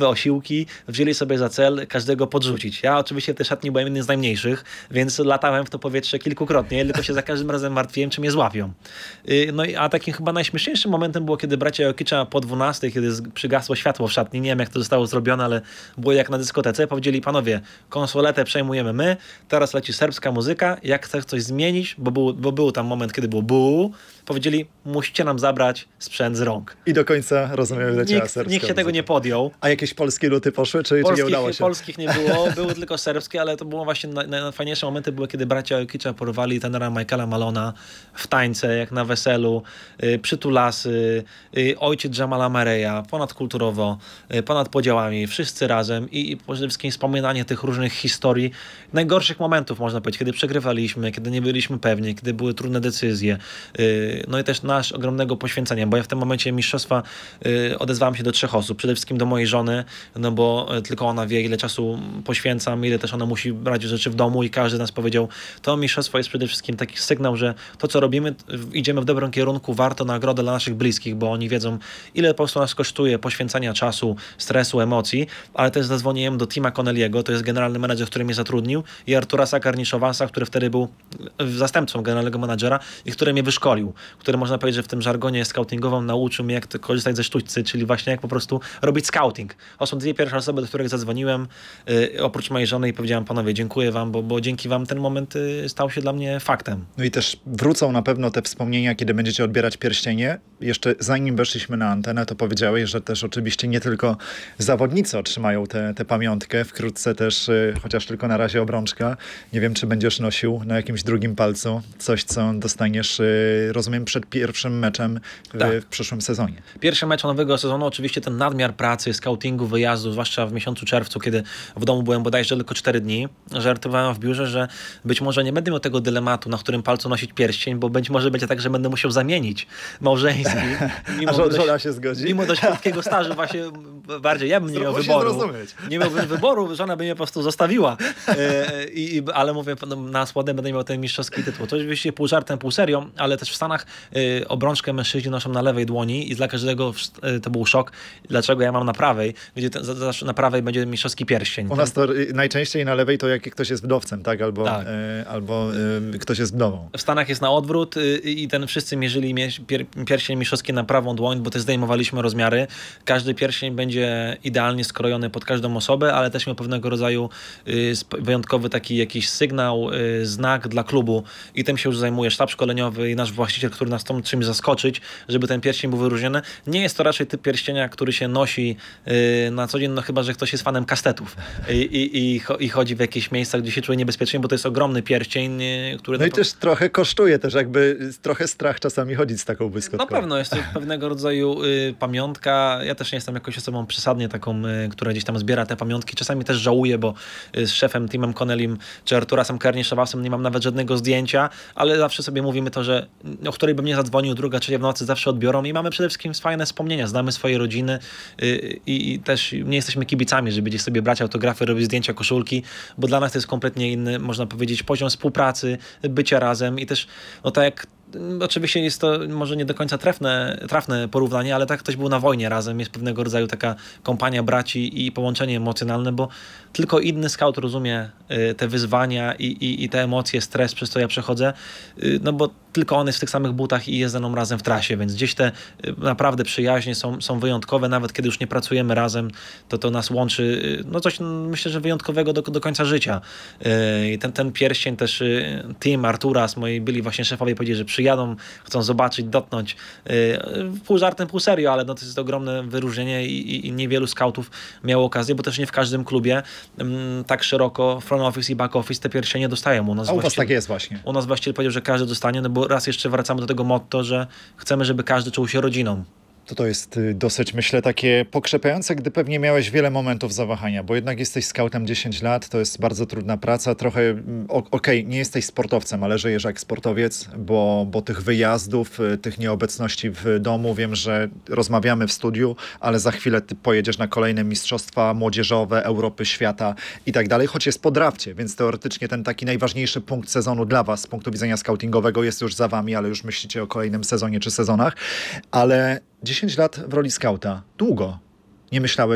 B: piłki, wzięli sobie za cel każdego podrzucić. Ja oczywiście w tej szatni byłem jednym z najmniejszych, więc latałem w to powietrze kilkukrotnie, tylko się za każdym razem martwiłem, czy mnie złapią. No i a takim chyba najśmieszniejszym momentem było, kiedy bracia Jokicza po dwunastej, kiedy przygasło światło w szatni, nie wiem jak to zostało zrobione, ale było jak na dyskotece, powiedzieli: panowie, konsoletę przejmujemy my, teraz leci serbska muzyka, jak chcesz coś zmienić, bo był, bo był tam moment, kiedy było buu, powiedzieli: musicie nam zabrać sprzęt z rąk.
A: I do końca, rozumiem, leciała
B: nikt,
A: serbska
B: nikt się tego nie podjął.
A: A jakieś polskie luty poszły, czy,
B: polskich,
A: czy nie udało się?
B: Polskich nie było, były tylko serbskie, ale to było właśnie naj, najfajniejsze momenty były, kiedy bracia Jokicza porwali tenera Michaela Malona w tańce, jak na weselu, y, przytulasy, y, ojciec Jamala Murray'a, ponadkulturowo, y, ponad podziałami, wszyscy razem i, i przede wszystkim wspominanie tych różnych historii, najgorszych momentów, można powiedzieć, kiedy przegrywaliśmy, kiedy nie byliśmy pewni, kiedy były trudne decyzje. Y, no i też nasz ogromnego poświęcenia, bo ja w tym momencie mistrzostwa y, odezwałem się do trzech osób. Przede wszystkim do mojej żony, no bo y, tylko ona wie, ile czasu poświęcam, ile też ona musi brać rzeczy w domu i każdy z nas powiedział, to mistrzostwo jest przede wszystkim taki sygnał, że to, co robimy, idziemy w dobrym kierunku, warto nagrodę dla naszych bliskich, bo oni wiedzą, ile po prostu nas kosztuje poświęcania czasu, stresu, emocji, ale też zadzwoniłem do Tima Connelly'ego, to jest generalny menedżer, który mnie zatrudnił, i Arturasa Karniszowasa, który wtedy był zastępcą generalnego menadżera i który mnie wyszkolił, który można powiedzieć, że w tym żargonie scoutingowym nauczył mnie, jak to korzystać ze sztućcy, czyli właśnie jak po prostu robić scouting. To są dwie pierwsze osoby, do których zadzwoniłem, yy, oprócz mojej żony, i powiedziałem: panowie, dziękuję wam, bo, bo dzięki wam ten moment yy, stał się dla mnie faktem.
A: No i też wrócą na pewno te wspomnienia, kiedy będziecie odbierać pierścienie. Jeszcze zanim weszliśmy na antenę, to powiedziałeś, że też oczywiście nie tylko zawodnicy otrzymają tę pamiątkę, wkrótce też, yy, chociaż tylko na razie obrączka. Nie wiem, czy będziesz nosił na jakimś drugim palcu coś, co dostaniesz, yy, rozumiem, przed pierwszym meczem w,
B: tak.
A: w przyszłym sezonie.
B: Pierwszy mecz nowego sezonu, oczywiście ten nadmiar pracy, scoutingu, wyjazdu, zwłaszcza w miesiącu czerwcu, kiedy w domu byłem bodajże tylko cztery dni, żartowałem w biurze, że być może nie będę miał tego dylematu, na którym palcu nosić pierścień, bo być może będzie tak, że będę musiał zamienić małżeński.
A: Mimo A żona dość, się zgodzi?
B: Mimo dość krótkiego stażu, właśnie bardziej ja bym nie miał wyboru. Nie miałbym wyboru, żona by mnie po prostu zostawiła. E, i, ale mówię, na słodę będę miał ten mistrzowski tytuł. To oczywiście pół żartem, pół serią, ale też w Stanach y, obrączkę mężczyźni noszą na lewej dłoni i dla każdego y, to był szok, dlaczego ja mam na prawej, gdzie ten, zawsze na prawej będzie mistrzowski pierścień.
A: U nas to najczęściej na lewej to jak ktoś jest wdowcem, tak? Albo, tak. Y, albo y, ktoś jest wdową.
B: W Stanach jest na odwrót y, i ten wszyscy mierzyli pier, pierścień mistrzowski na prawą dłoń, bo też zdejmowaliśmy rozmiary. Każdy pierścień będzie idealnie skrojony pod każdą osobę, ale też miał pewnego rodzaju y, wyjątkowy taki jakiś sygnał, y, znak dla klubu, i tym się już zajmuje sztab szkoleniowy i nasz właściciel, który nas tą czymś zaskoczyć, żeby ten pierścień był wyróżniony. Nie jest to raczej typ pierścienia, który się nosi yy, na co dzień, no chyba że ktoś jest fanem kastetów i, i, i, i chodzi w jakieś miejsca, gdzie się czuje niebezpiecznie, bo to jest ogromny pierścień, yy, który...
A: No i też trochę kosztuje, też jakby trochę strach czasami chodzić z taką błyskotką.
B: Na pewno jest to pewnego rodzaju yy, pamiątka. Ja też nie jestem jakąś osobą przesadnie taką, yy, która gdzieś tam zbiera te pamiątki. Czasami też żałuję, bo yy, z szefem Timem Connellym czy Arturasem Karniszowasem nie mam nawet żadnego zdjęcia, ale zawsze sobie mówimy to, że o której bym nie zadzwonił, druga, trzecia w nocy, zawsze odbiorą i mamy przede wszystkim fajne wspomnienia, znamy swoje rodziny yy, i też nie jesteśmy kibicami, żeby gdzieś sobie brać autografy, robić zdjęcia, koszulki, bo dla nas to jest kompletnie inny, można powiedzieć, poziom współpracy, bycia razem i też, no tak jak oczywiście jest to może nie do końca trafne, trafne porównanie, ale tak ktoś był na wojnie razem, jest pewnego rodzaju taka kompania braci i połączenie emocjonalne, bo tylko inny scout rozumie y, te wyzwania i, i, i te emocje, stres, przez co ja przechodzę, y, no bo tylko on jest w tych samych butach i jest ze mną razem w trasie, więc gdzieś te y, naprawdę przyjaźnie są, są wyjątkowe, nawet kiedy już nie pracujemy razem, to to nas łączy, y, no coś myślę, że wyjątkowego do, do końca życia. I y, ten, ten pierścień też y, Tim, Arturas, moi byli właśnie szefowie, powiedzieli, że przyjadą, chcą zobaczyć, dotknąć. Y, pół żartem, pół serio, ale no to jest ogromne wyróżnienie i, i, i niewielu scoutów miało okazję, bo też nie w każdym klubie um, tak szeroko front office i back office te pierścienie dostają. U nas
A: A u was tak jest właśnie.
B: U nas właściciel powiedział, że każdy dostanie, no bo raz jeszcze wracamy do tego motto, że chcemy, żeby każdy czuł się rodziną.
A: To to jest dosyć, myślę, takie pokrzepiające, gdy pewnie miałeś wiele momentów zawahania, bo jednak jesteś skautem dziesięć lat, to jest bardzo trudna praca, trochę, okej, okay, nie jesteś sportowcem, ale żyjesz jak sportowiec, bo, bo tych wyjazdów, tych nieobecności w domu, wiem, że rozmawiamy w studiu, ale za chwilę ty pojedziesz na kolejne mistrzostwa młodzieżowe, Europy, świata i tak dalej, choć jest po drafcie, więc teoretycznie ten taki najważniejszy punkt sezonu dla was z punktu widzenia scoutingowego jest już za wami, ale już myślicie o kolejnym sezonie czy sezonach, ale dziesięć lat w roli skauta. Długo. Nie myślałeś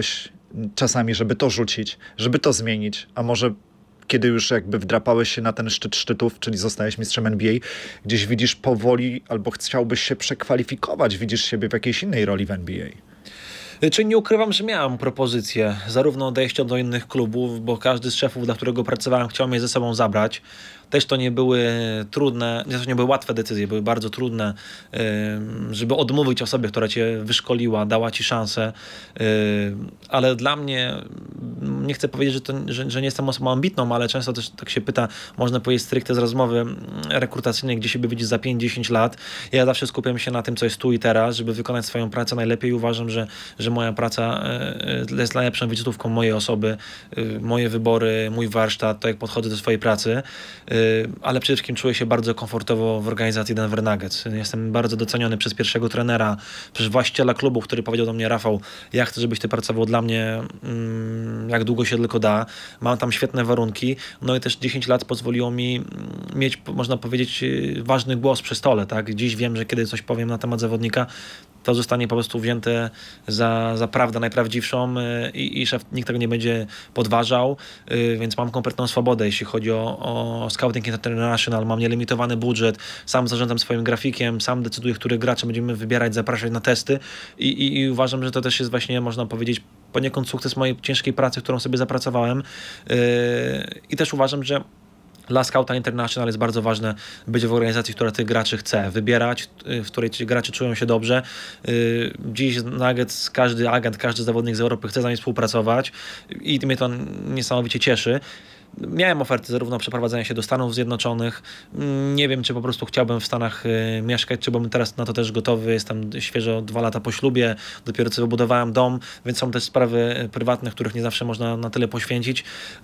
A: czasami, żeby to rzucić, żeby to zmienić, a może kiedy już jakby wdrapałeś się na ten szczyt szczytów, czyli zostałeś mistrzem N B A, gdzieś widzisz powoli albo chciałbyś się przekwalifikować, widzisz siebie w jakiejś innej roli w N B A?
B: Czy nie ukrywam, że miałem propozycje zarówno odejścia do innych klubów, bo każdy z szefów, dla którego pracowałem, chciał mnie ze sobą zabrać. Też to nie były trudne, to nie były łatwe decyzje, były bardzo trudne, żeby odmówić osobie, która cię wyszkoliła, dała ci szansę, ale dla mnie, nie chcę powiedzieć, że, to, że, że nie jestem osobą ambitną, ale często też tak się pyta, można powiedzieć stricte z rozmowy rekrutacyjnej, gdzie siebie widzisz za pięć dziesięć lat. Ja zawsze skupiam się na tym, co jest tu i teraz, żeby wykonać swoją pracę najlepiej. Uważam, że, że moja praca jest najlepszą wizytówką mojej osoby, moje wybory, mój warsztat, to jak podchodzę do swojej pracy. Ale przede wszystkim czuję się bardzo komfortowo w organizacji Denver Nuggets. Jestem bardzo doceniony przez pierwszego trenera, przez właściciela klubu, który powiedział do mnie: Rafał, ja chcę, żebyś ty pracował dla mnie jak długo się tylko da. Mam tam świetne warunki. No i też dziesięć lat pozwoliło mi mieć, można powiedzieć, ważny głos przy stole. Tak? Dziś wiem, że kiedy coś powiem na temat zawodnika, to zostanie po prostu wzięte za, za prawdę najprawdziwszą i, i szef nikt tego nie będzie podważał, więc mam kompletną swobodę, jeśli chodzi o, o Scouting International, mam nielimitowany budżet, sam zarządzam swoim grafikiem, sam decyduję, których graczy będziemy wybierać, zapraszać na testy i, i, i uważam, że to też jest właśnie, można powiedzieć, poniekąd sukces mojej ciężkiej pracy, którą sobie zapracowałem yy, i też uważam, że dla Scouta International jest bardzo ważne być w organizacji, która tych graczy chce wybierać, w której ci gracze czują się dobrze. Dziś Nuggets, każdy agent, każdy zawodnik z Europy chce z nami współpracować i mnie to niesamowicie cieszy. Miałem oferty zarówno przeprowadzenia się do Stanów Zjednoczonych. Nie wiem, czy po prostu chciałbym w Stanach mieszkać, czy byłbym teraz na to też gotowy. Jestem świeżo dwa lata po ślubie, dopiero co wybudowałem dom, więc są też sprawy prywatne, których nie zawsze można na tyle poświęcić.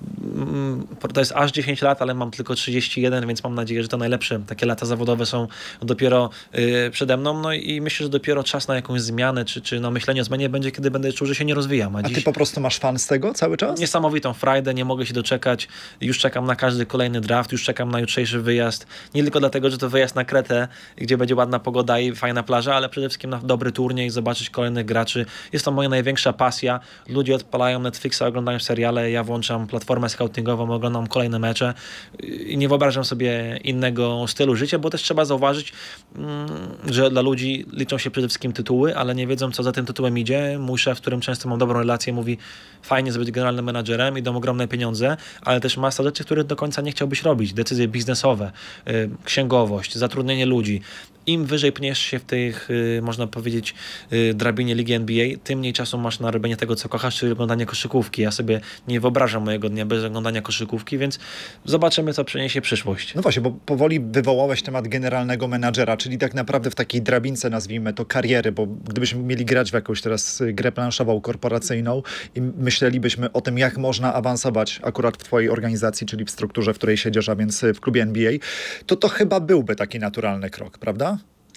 B: To jest aż dziesięć lat, ale mam tylko trzydzieści jeden, więc mam nadzieję, że to najlepsze takie lata zawodowe są dopiero przede mną. No i myślę, że dopiero czas na jakąś zmianę, czy, czy na myślenie o zmianie będzie, kiedy będę czuł, że się nie rozwijam. A,
A: A
B: dziś
A: ty po prostu masz fan z tego cały czas?
B: Niesamowitą frajdę, nie mogę się doczekać. Już czekam na każdy kolejny draft, już czekam na jutrzejszy wyjazd. Nie tylko dlatego, że to wyjazd na Kretę, gdzie będzie ładna pogoda i fajna plaża, ale przede wszystkim na dobry turniej, zobaczyć kolejnych graczy. Jest to moja największa pasja. Ludzie odpalają Netflixa, oglądają seriale, ja włączam platformę scoutingową, oglądam kolejne mecze i nie wyobrażam sobie innego stylu życia, bo też trzeba zauważyć, że dla ludzi liczą się przede wszystkim tytuły, ale nie wiedzą, co za tym tytułem idzie. Mój szef, z którym często mam dobrą relację, mówi: fajnie być generalnym menadżerem, idą ogromne pieniądze, ale też masa rzeczy, których do końca nie chciałbyś robić. Decyzje biznesowe, yy, księgowość, zatrudnienie ludzi. Im wyżej pniesz się w tych, yy, można powiedzieć, yy, drabinie Ligi N B A, tym mniej czasu masz na robienie tego, co kochasz, czyli oglądanie koszykówki. Ja sobie nie wyobrażam mojego dnia bez oglądania koszykówki, więc zobaczymy, co przyniesie przyszłość.
A: No właśnie, bo powoli wywołałeś temat generalnego menadżera, czyli tak naprawdę w takiej drabince, nazwijmy to, kariery, bo gdybyśmy mieli grać w jakąś teraz grę planszową, korporacyjną i myślelibyśmy o tym, jak można awansować akurat w twojej organizacji, czyli w strukturze, w której siedzisz, a więc w klubie N B A, to to chyba byłby taki naturalny krok, prawda?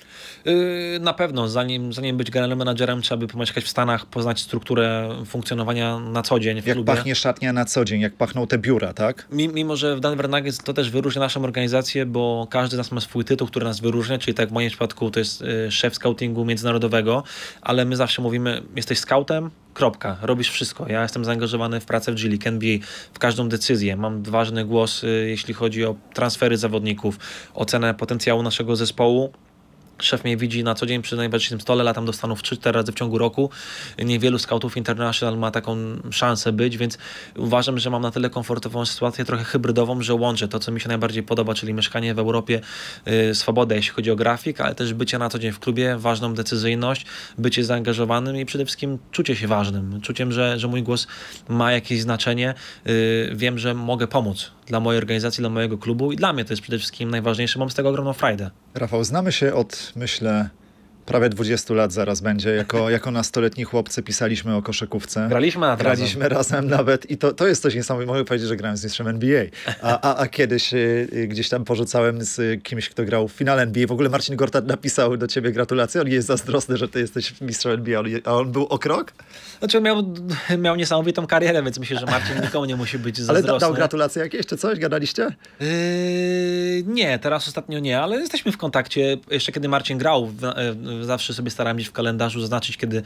B: Na pewno, zanim, zanim być generalnym menadżerem, trzeba by pomieszkać w Stanach, poznać strukturę funkcjonowania na co dzień w
A: jak
B: klubie.
A: Jak pachnie szatnia na co dzień, jak pachną te biura, tak?
B: Mimo, że w Denver Nuggets to też wyróżnia naszą organizację, bo każdy z nas ma swój tytuł, który nas wyróżnia, czyli tak w moim przypadku to jest szef scoutingu międzynarodowego, ale my zawsze mówimy: jesteś scoutem, kropka, robisz wszystko. Ja jestem zaangażowany w pracę w G League, N B A, w każdą decyzję. Mam ważny głos, jeśli chodzi o transfery zawodników, ocenę potencjału naszego zespołu. Szef mnie widzi na co dzień przy najważniejszym stole, latam do Stanów trzy cztery razy w ciągu roku. Niewielu scoutów international ma taką szansę być, więc uważam, że mam na tyle komfortową sytuację, trochę hybrydową, że łączę to, co mi się najbardziej podoba, czyli mieszkanie w Europie, yy, swobodę, jeśli chodzi o grafik, ale też bycie na co dzień w klubie, ważną decyzyjność, bycie zaangażowanym i przede wszystkim czucie się ważnym. Czuciem, że, że mój głos ma jakieś znaczenie. Yy, wiem, że mogę pomóc dla mojej organizacji, dla mojego klubu i dla mnie to jest przede wszystkim najważniejsze. Mam z tego ogromną frajdę.
A: Rafał, znamy się od, myślę, prawie dwudziestu lat zaraz będzie. Jako, jako nastoletni chłopcy pisaliśmy o koszykówce.
B: Graliśmy nad
A: Graliśmy razem, razem nawet i to, to jest coś niesamowitego. Mogę powiedzieć, że grałem z mistrzem N B A. A, a, a kiedyś y, gdzieś tam porzucałem z kimś, kto grał w finale N B A. W ogóle Marcin Gortat napisał do ciebie gratulacje. On jest zazdrosny, że ty jesteś mistrzem N B A. A on był o krok?
B: Znaczy miał, miał niesamowitą karierę, więc myślę, że Marcin nikomu nie musi być zazdrosny.
A: Ale dał gratulacje jakieś, czy coś? Gadaliście?
B: Yy, nie, teraz ostatnio nie, ale jesteśmy w kontakcie. Jeszcze kiedy Marcin grał w, zawsze sobie starałem gdzieś w kalendarzu zaznaczyć, kiedy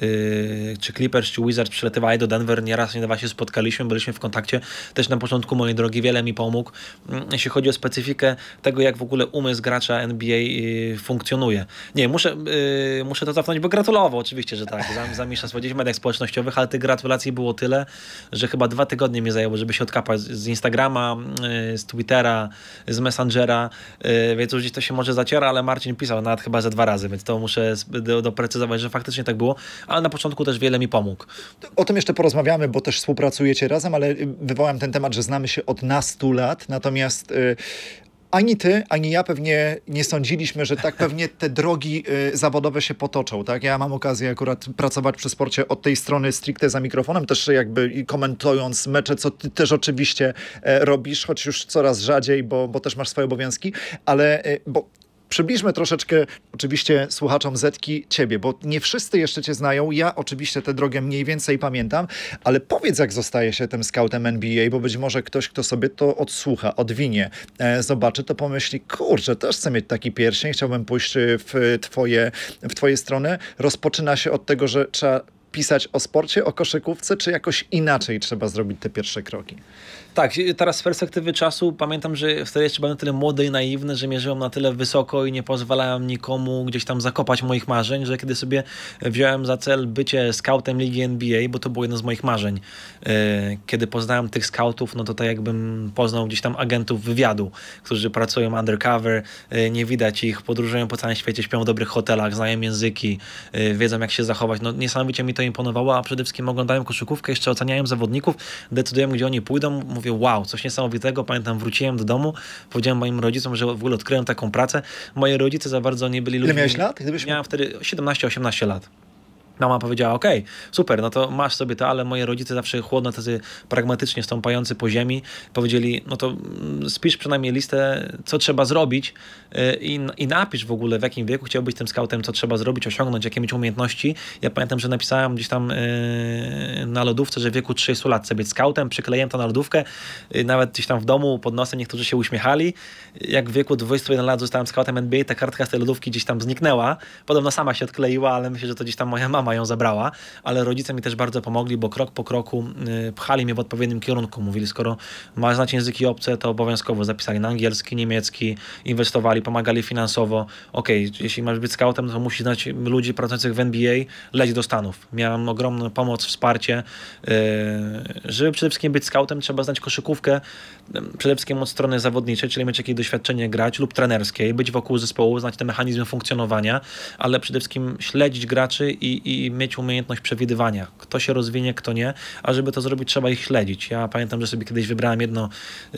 B: yy, czy Clippers, czy Wizards przyletywali do Denver, nieraz, nie dwa się spotkaliśmy, byliśmy w kontakcie. Też na początku mojej drogi wiele mi pomógł, jeśli chodzi o specyfikę tego, jak w ogóle umysł gracza N B A yy, funkcjonuje. Nie, muszę, yy, muszę to cofnąć, bo gratulował, oczywiście, że tak, za, za mistrzostwo gdzieś w mediach społecznościowych, ale tych gratulacji było tyle, że chyba dwa tygodnie mi zajęło, żeby się odkapać z Instagrama, yy, z Twittera, z Messengera, yy, więc już gdzieś to się może zaciera, ale Marcin pisał nawet chyba ze dwa razy, więc to muszę do, doprecyzować, że faktycznie tak było, ale na początku też wiele mi pomógł.
A: O tym jeszcze porozmawiamy, bo też współpracujecie razem, ale wywołałem ten temat, że znamy się od nastu lat, natomiast yy, ani ty, ani ja pewnie nie sądziliśmy, że tak pewnie te drogi y, zawodowe się potoczą, tak? Ja mam okazję akurat pracować przy sporcie od tej strony stricte za mikrofonem, też jakby komentując mecze, co ty też oczywiście e, robisz, choć już coraz rzadziej, bo, bo też masz swoje obowiązki, ale y, bo przybliżmy troszeczkę oczywiście słuchaczom Zetki ciebie, bo nie wszyscy jeszcze cię znają. Ja oczywiście tę drogę mniej więcej pamiętam, ale powiedz, jak zostaje się tym scoutem N B A, bo być może ktoś, kto sobie to odsłucha, odwinie, e, zobaczy, to pomyśli, kurczę, też chcę mieć taki pierścień, chciałbym pójść w twoje, w twoje strony. Rozpoczyna się od tego, że trzeba pisać o sporcie, o koszykówce, czy jakoś inaczej trzeba zrobić te pierwsze kroki?
B: Tak, teraz z perspektywy czasu pamiętam, że wtedy jeszcze byłem na tyle młody i naiwny, że mierzyłem na tyle wysoko i nie pozwalałem nikomu gdzieś tam zakopać moich marzeń, że kiedy sobie wziąłem za cel bycie scoutem Ligi N B A, bo to było jedno z moich marzeń. Kiedy poznałem tych scoutów, no to tak jakbym poznał gdzieś tam agentów wywiadu, którzy pracują undercover, nie widać ich, podróżują po całym świecie, śpią w dobrych hotelach, znają języki, wiedzą jak się zachować. No niesamowicie mi to imponowało, a przede wszystkim oglądają koszykówkę, jeszcze oceniają zawodników, decydują, gdzie oni pójdą. Mówię, wow, coś niesamowitego. Pamiętam, wróciłem do domu, powiedziałem moim rodzicom, że w ogóle odkryłem taką pracę. Moi rodzice za bardzo nie byli ludźmi.
A: Ile miałeś lat? Gdybyś...
B: Miałem wtedy siedemnaście osiemnaście lat. Mama powiedziała, okej, okay, super, no to masz sobie to, ale moi rodzice zawsze chłodno, tacy pragmatycznie stąpający po ziemi, powiedzieli, no to spisz przynajmniej listę, co trzeba zrobić i, i napisz w ogóle, w jakim wieku chciałbyś być tym scoutem, co trzeba zrobić, osiągnąć, jakie mieć umiejętności. Ja pamiętam, że napisałem gdzieś tam yy, na lodówce, że w wieku trzydziestu lat chcę być scoutem, przykleiłem to na lodówkę, yy, nawet gdzieś tam w domu pod nosem niektórzy się uśmiechali. Jak w wieku dwudziestu jeden lat zostałem scoutem N B A, ta kartka z tej lodówki gdzieś tam zniknęła. Podobno sama się odkleiła, ale myślę, że to gdzieś tam moja mama ją zabrała, ale rodzice mi też bardzo pomogli, bo krok po kroku y, pchali mnie w odpowiednim kierunku. Mówili, skoro masz znać języki obce, to obowiązkowo zapisali na angielski, niemiecki, inwestowali, pomagali finansowo. Okej, okay, jeśli masz być scoutem, to musisz znać ludzi pracujących w N B A, leć do Stanów. Miałem ogromną pomoc, wsparcie. Y, żeby przede wszystkim być scoutem, trzeba znać koszykówkę, przede wszystkim od strony zawodniczej, czyli mieć jakieś doświadczenie grać lub trenerskiej, być wokół zespołu, znać te mechanizmy funkcjonowania, ale przede wszystkim śledzić graczy i, i mieć umiejętność przewidywania. Kto się rozwinie, kto nie, a żeby to zrobić, trzeba ich śledzić. Ja pamiętam, że sobie kiedyś wybrałem jedno, yy,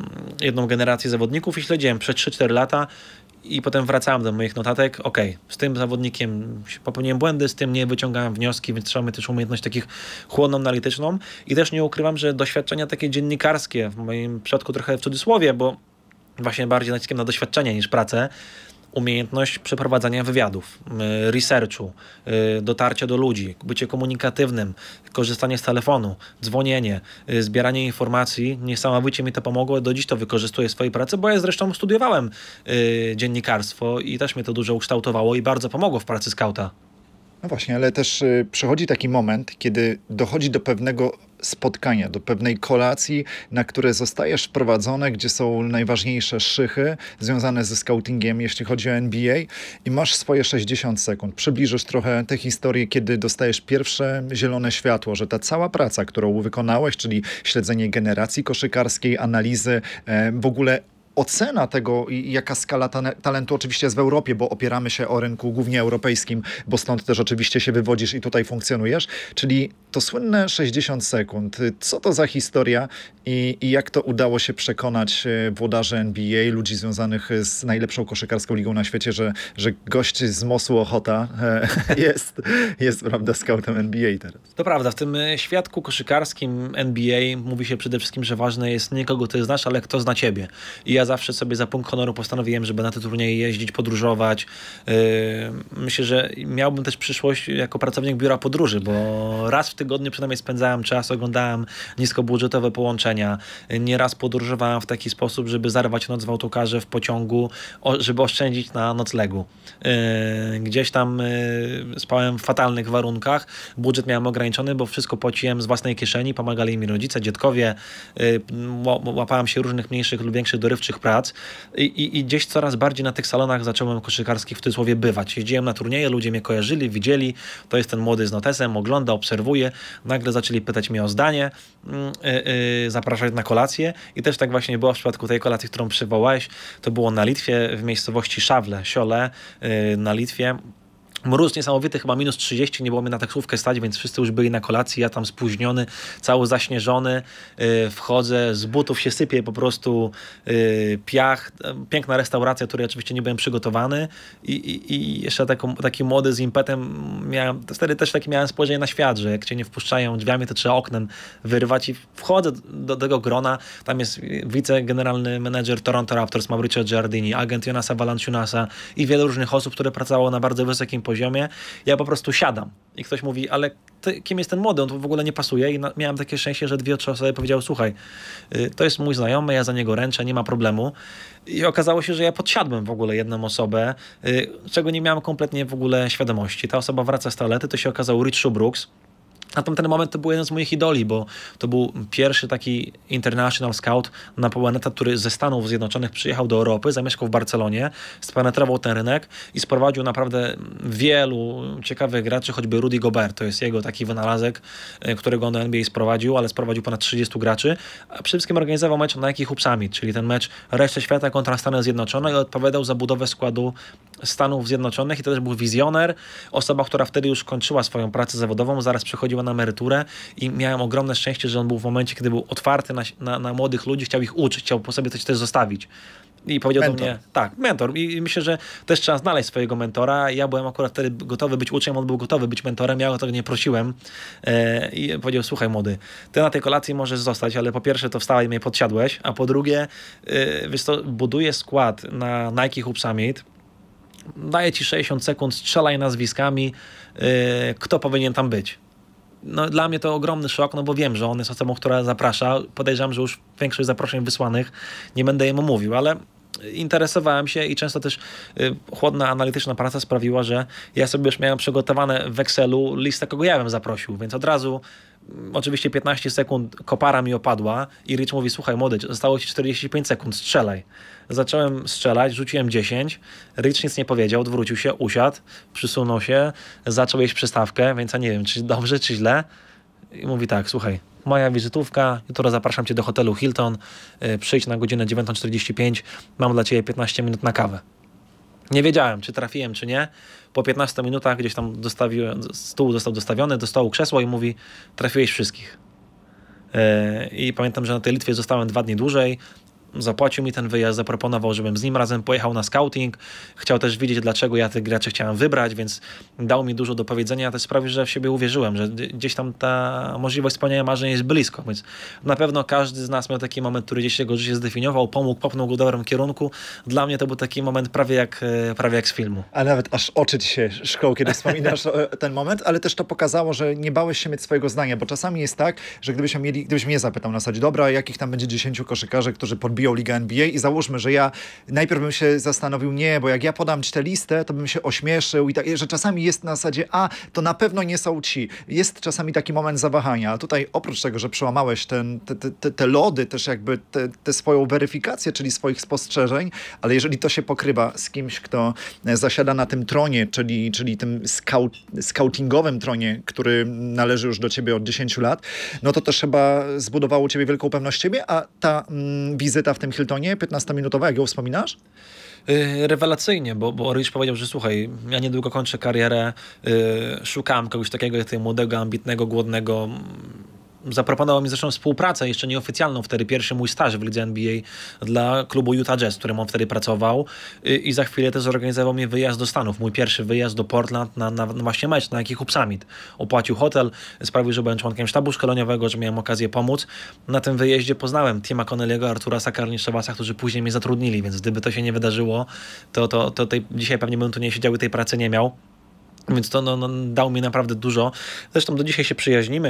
B: jedną generację zawodników i śledziłem przez trzy cztery lata i potem wracałem do moich notatek. Ok, z tym zawodnikiem popełniłem błędy, z tym nie wyciągałem wnioski, więc trzeba mieć też umiejętność takich chłodną, analityczną i też nie ukrywam, że doświadczenia takie dziennikarskie, w moim przypadku trochę w cudzysłowie, bo właśnie bardziej naciskiem na doświadczenie niż pracę, umiejętność przeprowadzania wywiadów, researchu, dotarcia do ludzi, bycie komunikatywnym, korzystanie z telefonu, dzwonienie, zbieranie informacji. Niesamowicie mi to pomogło. Do dziś to wykorzystuję w swojej pracy, bo ja zresztą studiowałem dziennikarstwo i też mnie to dużo ukształtowało i bardzo pomogło w pracy skauta.
A: No właśnie, ale też y, przychodzi taki moment, kiedy dochodzi do pewnego spotkania, do pewnej kolacji, na które zostajesz wprowadzone, gdzie są najważniejsze szychy związane ze scoutingiem, jeśli chodzi o N B A i masz swoje sześćdziesiąt sekund. Przybliżysz trochę tę historię, kiedy dostajesz pierwsze zielone światło, że ta cała praca, którą wykonałeś, czyli śledzenie generacji koszykarskiej, analizy, e, w ogóle ocena tego, jaka skala ta talentu oczywiście jest w Europie, bo opieramy się o rynku głównie europejskim, bo stąd też oczywiście się wywodzisz i tutaj funkcjonujesz, czyli to słynne sześćdziesiąt sekund. Co to za historia i, i jak to udało się przekonać włodarzy N B A, ludzi związanych z najlepszą koszykarską ligą na świecie, że, że gość z Mosu Ochota jest, jest prawda, scoutem N B A teraz.
B: To prawda, w tym świadku koszykarskim N B A mówi się przede wszystkim, że ważne jest nie kogo ty znasz, ale kto zna ciebie. I ja zawsze sobie za punkt honoru postanowiłem, żeby na te turnieje jeździć, podróżować. Yy, myślę, że miałbym też przyszłość jako pracownik biura podróży, bo raz w tygodniu przynajmniej spędzałem czas, oglądałem niskobudżetowe połączenia. Nieraz podróżowałem w taki sposób, żeby zarwać noc w autokarze, w pociągu, o, żeby oszczędzić na noclegu. Yy, gdzieś tam yy, spałem w fatalnych warunkach. Budżet miałem ograniczony, bo wszystko płaciłem z własnej kieszeni. Pomagali mi rodzice, dziadkowie. Yy, łapałem się różnych mniejszych lub większych dorywczych prac I, i, i gdzieś coraz bardziej na tych salonach zacząłem koszykarskich w cudzysłowie bywać. Jeździłem na turnieje, ludzie mnie kojarzyli, widzieli, to jest ten młody z notesem, ogląda, obserwuje. Nagle zaczęli pytać mnie o zdanie, yy, yy, zapraszać na kolację i też tak właśnie było w przypadku tej kolacji, którą przywołałeś. To było na Litwie, w miejscowości Szawle, Siole, yy, na Litwie. Mróz niesamowity, chyba minus trzydzieści, nie było mnie na taksówkę stać, więc wszyscy już byli na kolacji, ja tam spóźniony, cały zaśnieżony, yy, wchodzę, z butów się sypie po prostu yy, piach, piękna restauracja, której oczywiście nie byłem przygotowany i, i, i jeszcze taką, taki młody z impetem miałem, wtedy też taki miałem spojrzenie na świat, że jak cię nie wpuszczają drzwiami, to trzeba oknem wyrwać i wchodzę do tego grona, tam jest wicegeneralny menedżer Toronto Raptors, Mauricio Giardini, agent Jonasa Valanciunasa i wiele różnych osób, które pracowało na bardzo wysokim poziomie, ja po prostu siadam i ktoś mówi, ale ty, kim jest ten młody, on tu w ogóle nie pasuje i na, miałem takie szczęście, że dwie, trzy osoby powiedziały, słuchaj, y, to jest mój znajomy, ja za niego ręczę, nie ma problemu i okazało się, że ja podsiadłem w ogóle jedną osobę, y, czego nie miałem kompletnie w ogóle świadomości. Ta osoba wraca z toalety, to się okazało Rich Brooks. Na tamten moment to był jeden z moich idoli, bo to był pierwszy taki international scout na planeta, który ze Stanów Zjednoczonych przyjechał do Europy, zamieszkał w Barcelonie, spenetrował ten rynek i sprowadził naprawdę wielu ciekawych graczy, choćby Rudy Gobert, to jest jego taki wynalazek, którego on do N B A sprowadził, ale sprowadził ponad trzydziestu graczy, a przede wszystkim organizował mecz Nike Hoops Summit, czyli ten mecz reszty świata kontra Stany Zjednoczone i odpowiadał za budowę składu Stanów Zjednoczonych i to też był wizjoner, osoba, która wtedy już kończyła swoją pracę zawodową, zaraz przechodziła na emeryturę i miałem ogromne szczęście, że on był w momencie, kiedy był otwarty na, na, na młodych ludzi, chciał ich uczyć, chciał po sobie coś też zostawić. I powiedział mentor. do mnie, tak, mentor. I myślę, że też trzeba znaleźć swojego mentora. Ja byłem akurat wtedy gotowy być uczniem, on był gotowy być mentorem, ja go tego nie prosiłem. E, I powiedział, słuchaj młody, ty na tej kolacji możesz zostać, ale po pierwsze to wstałeś i mnie podsiadłeś, a po drugie, e, wiesz co, buduję skład na Nike Hoops Summit, daję ci sześćdziesiąt sekund, strzelaj nazwiskami, e, kto powinien tam być. No, dla mnie to ogromny szok, no bo wiem, że on jest osobą, która zaprasza. Podejrzewam, że już większość zaproszeń wysłanych nie będę jemu mówił, ale interesowałem się i często też y, chłodna, analityczna praca sprawiła, że ja sobie już miałem przygotowane w Excelu listę, kogo ja bym zaprosił, więc od razu oczywiście piętnaście sekund kopara mi opadła i Rich mówi, słuchaj młody, zostało ci czterdzieści pięć sekund, strzelaj. Zacząłem strzelać, rzuciłem dziesięć, Rich nic nie powiedział, odwrócił się, usiadł, przysunął się, zaczął jeść przystawkę, więc ja nie wiem, czy dobrze, czy źle. I mówi tak, słuchaj, moja wizytówka, jutro zapraszam cię do hotelu Hilton, przyjdź na godzinę dziewiątą czterdzieści pięć, mam dla ciebie piętnaście minut na kawę. Nie wiedziałem, czy trafiłem, czy nie. Po piętnastu minutach gdzieś tam dostawiłem, stół został dostawiony, do stołu krzesło i mówi, trafiłeś wszystkich. I pamiętam, że na tej Litwie zostałem dwa dni dłużej. Zapłacił mi ten wyjazd, zaproponował, żebym z nim razem pojechał na scouting. Chciał też wiedzieć, dlaczego ja tych graczy chciałem wybrać, więc dał mi dużo do powiedzenia. To sprawi, że w siebie uwierzyłem, że gdzieś tam ta możliwość spełniania marzeń jest blisko. Więc na pewno każdy z nas miał taki moment, który gdzieś jego życie zdefiniował, pomógł, popchnął go w dobrym kierunku. Dla mnie to był taki moment prawie jak, prawie jak z filmu.
A: A nawet aż oczy ci się szkoły, kiedy wspominasz ten moment, ale też to pokazało, że nie bałeś się mieć swojego zdania, bo czasami jest tak, że gdybyśmy mieli, gdybyś mnie zapytał na zasadzie, dobra, jakich tam będzie dziesięciu koszykarzy, którzy podbiją ligę N B A i załóżmy, że ja najpierw bym się zastanowił, nie, bo jak ja podam ci tę listę, to bym się ośmieszył i tak, że czasami jest na zasadzie, a to na pewno nie są ci. Jest czasami taki moment zawahania, a tutaj oprócz tego, że przełamałeś ten, te, te, te lody, też jakby te, te swoją weryfikację, czyli swoich spostrzeżeń, ale jeżeli to się pokrywa z kimś, kto zasiada na tym tronie, czyli, czyli tym scout, scoutingowym tronie, który należy już do ciebie od dziesięciu lat, no to też chyba zbudowało u ciebie wielką pewność siebie, a ta mm, wizyta w tym Hiltonie, piętnastominutowa, jak ją wspominasz?
B: Yy, rewelacyjnie, bo, bo Rich powiedział, że słuchaj, ja niedługo kończę karierę, yy, szukałem kogoś takiego, jak tego młodego, ambitnego, głodnego, zaproponował mi zresztą współpracę, jeszcze nieoficjalną, wtedy pierwszy mój staż w lidze N B A dla klubu Utah Jazz, w którym on wtedy pracował i, i za chwilę też zorganizował mi wyjazd do Stanów. Mój pierwszy wyjazd do Portland na, na, na właśnie mecz, na Nike Hub Summit. Opłacił hotel, sprawił, że byłem członkiem sztabu szkoleniowego, że miałem okazję pomóc. Na tym wyjeździe poznałem Tima Connelly'ego, Artura Sakarniszewasa, którzy później mnie zatrudnili, więc gdyby to się nie wydarzyło, to, to, to tej, dzisiaj pewnie bym tu nie siedział i tej pracy nie miał. Więc to no, no, dał mi naprawdę dużo. Zresztą do dzisiaj się przyjaźnimy.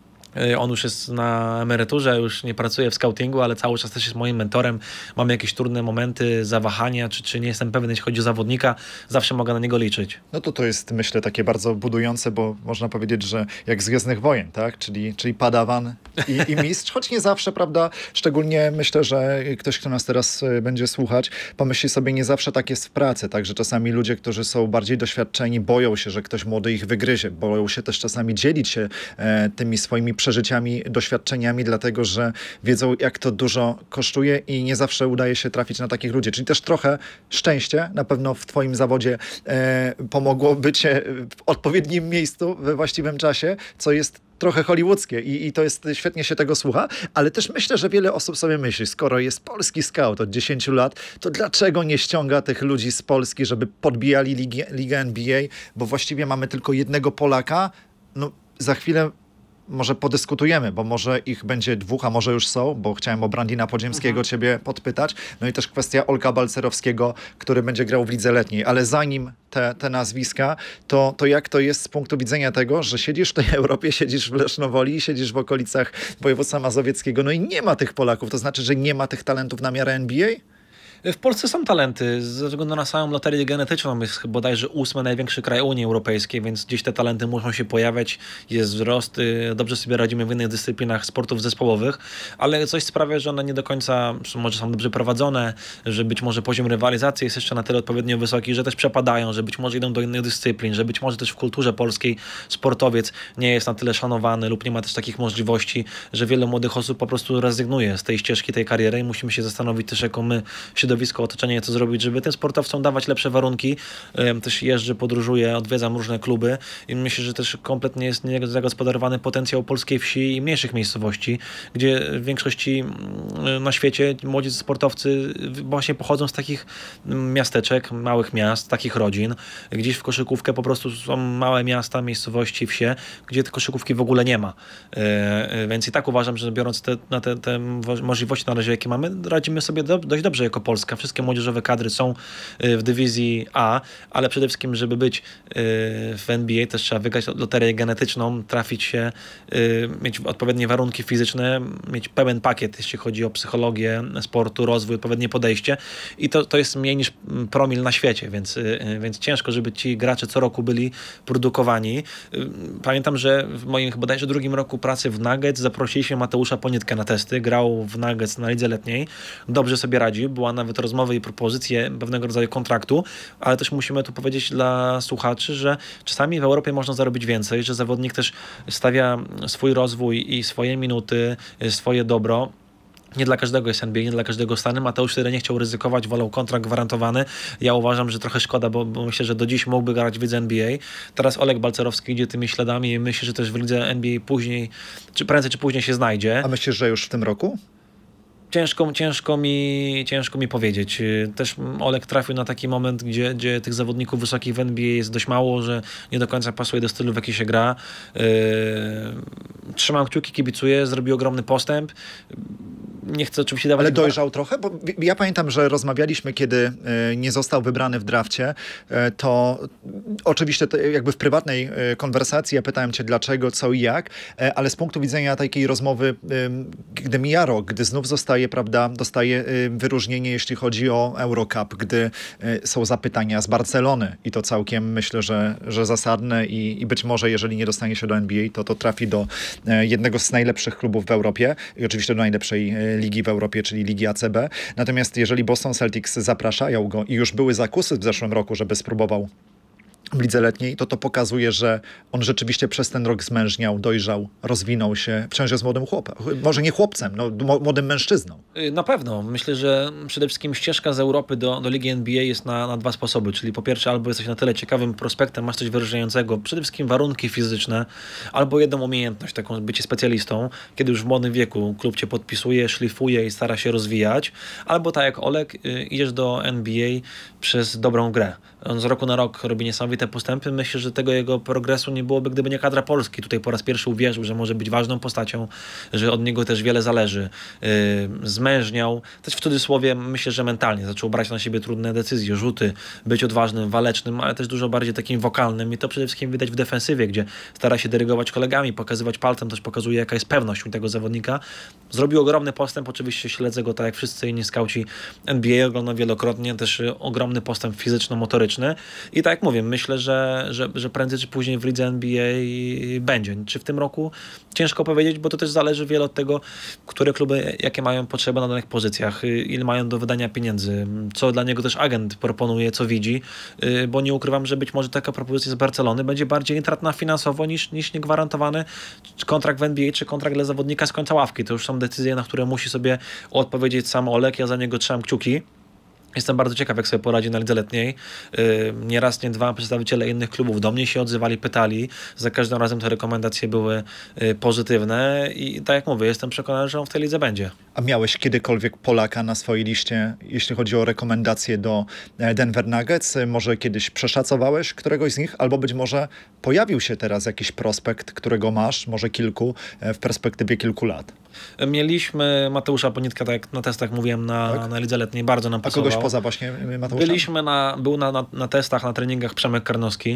B: On już jest na emeryturze, już nie pracuje w scoutingu, ale cały czas też jest moim mentorem. Mamy jakieś trudne momenty, zawahania, czy, czy nie jestem pewien, jeśli chodzi o zawodnika. Zawsze mogę na niego liczyć.
A: No to to jest, myślę, takie bardzo budujące, bo można powiedzieć, że jak z Gwiezdnych Wojen, tak? Czyli, czyli padawan i, i mistrz, choć nie zawsze, prawda? Szczególnie myślę, że ktoś, kto nas teraz będzie słuchać, pomyśli sobie, nie zawsze tak jest w pracy, tak? Że czasami ludzie, którzy są bardziej doświadczeni, boją się, że ktoś młody ich wygryzie. Boją się też czasami dzielić się e, tymi swoimi przeżyciami, doświadczeniami, dlatego że wiedzą, jak to dużo kosztuje i nie zawsze udaje się trafić na takich ludzi. Czyli też trochę szczęście na pewno w twoim zawodzie e, pomogło bycie w odpowiednim miejscu we właściwym czasie, co jest trochę hollywoodzkie i, i to jest, świetnie się tego słucha, ale też myślę, że wiele osób sobie myśli, skoro jest polski scout od dziesięciu lat, to dlaczego nie ściąga tych ludzi z Polski, żeby podbijali ligę, ligę N B A, bo właściwie mamy tylko jednego Polaka. No za chwilę może podyskutujemy, bo może ich będzie dwóch, a może już są, bo chciałem o Brandina Podziemskiego mhm. ciebie podpytać. No i też kwestia Olka Balcerowskiego, który będzie grał w lidze letniej. Ale zanim te, te nazwiska, to, to jak to jest z punktu widzenia tego, że siedzisz w tej Europie, siedzisz w Lesznowoli, siedzisz w okolicach województwa mazowieckiego, no i nie ma tych Polaków. To znaczy, że nie ma tych talentów na miarę N B A?
B: W Polsce są talenty, ze względu na samą loterię genetyczną. Jest bodajże ósmy największy kraj Unii Europejskiej, więc gdzieś te talenty muszą się pojawiać, jest wzrost, dobrze sobie radzimy w innych dyscyplinach sportów zespołowych, ale coś sprawia, że one nie do końca może są dobrze prowadzone, że być może poziom rywalizacji jest jeszcze na tyle odpowiednio wysoki, że też przepadają, że być może idą do innych dyscyplin, że być może też w kulturze polskiej sportowiec nie jest na tyle szanowany lub nie ma też takich możliwości, że wiele młodych osób po prostu rezygnuje z tej ścieżki, tej kariery i musimy się zastanowić też, jako my środowisko, otoczenie, co zrobić, żeby tym sportowcom dawać lepsze warunki. Też jeżdżę, podróżuję, odwiedzam różne kluby i myślę, że też kompletnie jest niezagospodarowany potencjał polskiej wsi i mniejszych miejscowości, gdzie w większości na świecie młodzi sportowcy właśnie pochodzą z takich miasteczek, małych miast, takich rodzin. Gdzieś w koszykówkę po prostu są małe miasta, miejscowości, wsie, gdzie te koszykówki w ogóle nie ma. Więc i tak uważam, że biorąc te, na te, te możliwości na razie, jakie mamy, radzimy sobie do, dość dobrze jako Polska. Wszystkie młodzieżowe kadry są w dywizji A, ale przede wszystkim, żeby być w N B A, też trzeba wygrać loterię genetyczną, trafić się, mieć odpowiednie warunki fizyczne, mieć pełen pakiet, jeśli chodzi o psychologię sportu, rozwój, odpowiednie podejście i to, to jest mniej niż promil na świecie, więc, więc ciężko, żeby ci gracze co roku byli produkowani. Pamiętam, że w moim chyba bodajże drugim roku pracy w Nuggets zaprosiliśmy Mateusza Ponietkę na testy, grał w Nuggets na lidze letniej, dobrze sobie radzi, była nawet rozmowy i propozycje pewnego rodzaju kontraktu, ale też musimy tu powiedzieć dla słuchaczy, że czasami w Europie można zarobić więcej, że zawodnik też stawia swój rozwój i swoje minuty, swoje dobro. Nie dla każdego jest N B A, nie dla każdego Stany. Mateusz wtedy nie chciał ryzykować, wolał kontrakt gwarantowany. Ja uważam, że trochę szkoda, bo, bo myślę, że do dziś mógłby grać w lidze N B A. Teraz Olek Balcerowski idzie tymi śladami i myślę, że też w lidze N B A później, czy prędzej czy później się znajdzie.
A: A myślisz, że już w tym roku?
B: Ciężko, ciężko, mi, ciężko mi powiedzieć. Też Olek trafił na taki moment, gdzie, gdzie tych zawodników wysokich w N B A jest dość mało, że nie do końca pasuje do stylu, w jaki się gra. Yy, trzymam kciuki, kibicuję, zrobił ogromny postęp. Nie chcę oczywiście dawać...
A: Ale dojrzał trochę? Bo ja pamiętam, że rozmawialiśmy, kiedy nie został wybrany w drafcie, to oczywiście to jakby w prywatnej konwersacji ja pytałem cię dlaczego, co i jak, ale z punktu widzenia takiej rozmowy, gdy mija rok, gdy znów zostaje, prawda, dostaje wyróżnienie, jeśli chodzi o Eurocup, gdy są zapytania z Barcelony i to całkiem myślę, że, że zasadne i, i być może jeżeli nie dostanie się do N B A, to to trafi do jednego z najlepszych klubów w Europie i oczywiście do najlepszej ligi w Europie, czyli ligi A C B. Natomiast jeżeli Boston Celtics zapraszają go i już były zakusy w zeszłym roku, żeby spróbował w lidze letniej, to to pokazuje, że on rzeczywiście przez ten rok zmężniał, dojrzał, rozwinął się, wciąż jest młodym chłopem. Może nie chłopcem, no, młodym mężczyzną.
B: Na pewno. Myślę, że przede wszystkim ścieżka z Europy do, do Ligi N B A jest na, na dwa sposoby, czyli po pierwsze albo jesteś na tyle ciekawym prospektem, masz coś wyróżniającego, przede wszystkim warunki fizyczne, albo jedną umiejętność, taką bycie specjalistą, kiedy już w młodym wieku klub cię podpisuje, szlifuje i stara się rozwijać, albo tak jak Olek, y, idziesz do N B A przez dobrą grę. On z roku na rok robi niesamowite postępy. Myślę, że tego jego progresu nie byłoby, gdyby nie kadra Polski. Tutaj po raz pierwszy uwierzył, że może być ważną postacią, że od niego też wiele zależy. Yy, zmężniał, też w cudzysłowie myślę, że mentalnie zaczął brać na siebie trudne decyzje, rzuty, być odważnym, walecznym, ale też dużo bardziej takim wokalnym i to przede wszystkim widać w defensywie, gdzie stara się dyrygować kolegami, pokazywać palcem, też pokazuje, jaka jest pewność u tego zawodnika. Zrobił ogromny postęp, oczywiście śledzę go tak jak wszyscy inni skauci N B A, oglądam wielokrotnie, też ogromny postęp fizyczno-motoryczny i tak jak mówię, myślę, że, że, że prędzej czy później w lidze N B A będzie. Czy w tym roku? Ciężko powiedzieć, bo to też zależy wiele od tego, które kluby, jakie mają potrzeby na danych pozycjach, ile mają do wydania pieniędzy, co dla niego też agent proponuje, co widzi, bo nie ukrywam, że być może taka propozycja z Barcelony będzie bardziej intratna finansowo niż, niż niegwarantowany kontrakt w N B A czy kontrakt dla zawodnika z końca ławki. To już są decyzje, na które musi sobie odpowiedzieć sam Olek, ja za niego trzymam kciuki. Jestem bardzo ciekaw, jak sobie poradzi na lidze letniej. Yy, nie raz, nie dwa przedstawiciele innych klubów do mnie się odzywali, pytali. Za każdym razem te rekomendacje były yy, pozytywne i tak jak mówię, jestem przekonany, że on w tej lidze będzie.
A: A miałeś kiedykolwiek Polaka na swojej liście, jeśli chodzi o rekomendacje do Denver Nuggets? Może kiedyś przeszacowałeś któregoś z nich? Albo być może pojawił się teraz jakiś prospekt, którego masz, może kilku, w perspektywie kilku lat?
B: Mieliśmy Mateusza Ponitka, tak jak na testach mówiłem, na, tak? na lidze letniej, bardzo nam pasował.
A: A kogoś poza właśnie Mateusza?
B: Byliśmy na, był na, na, na testach, na treningach Przemek Karnowski,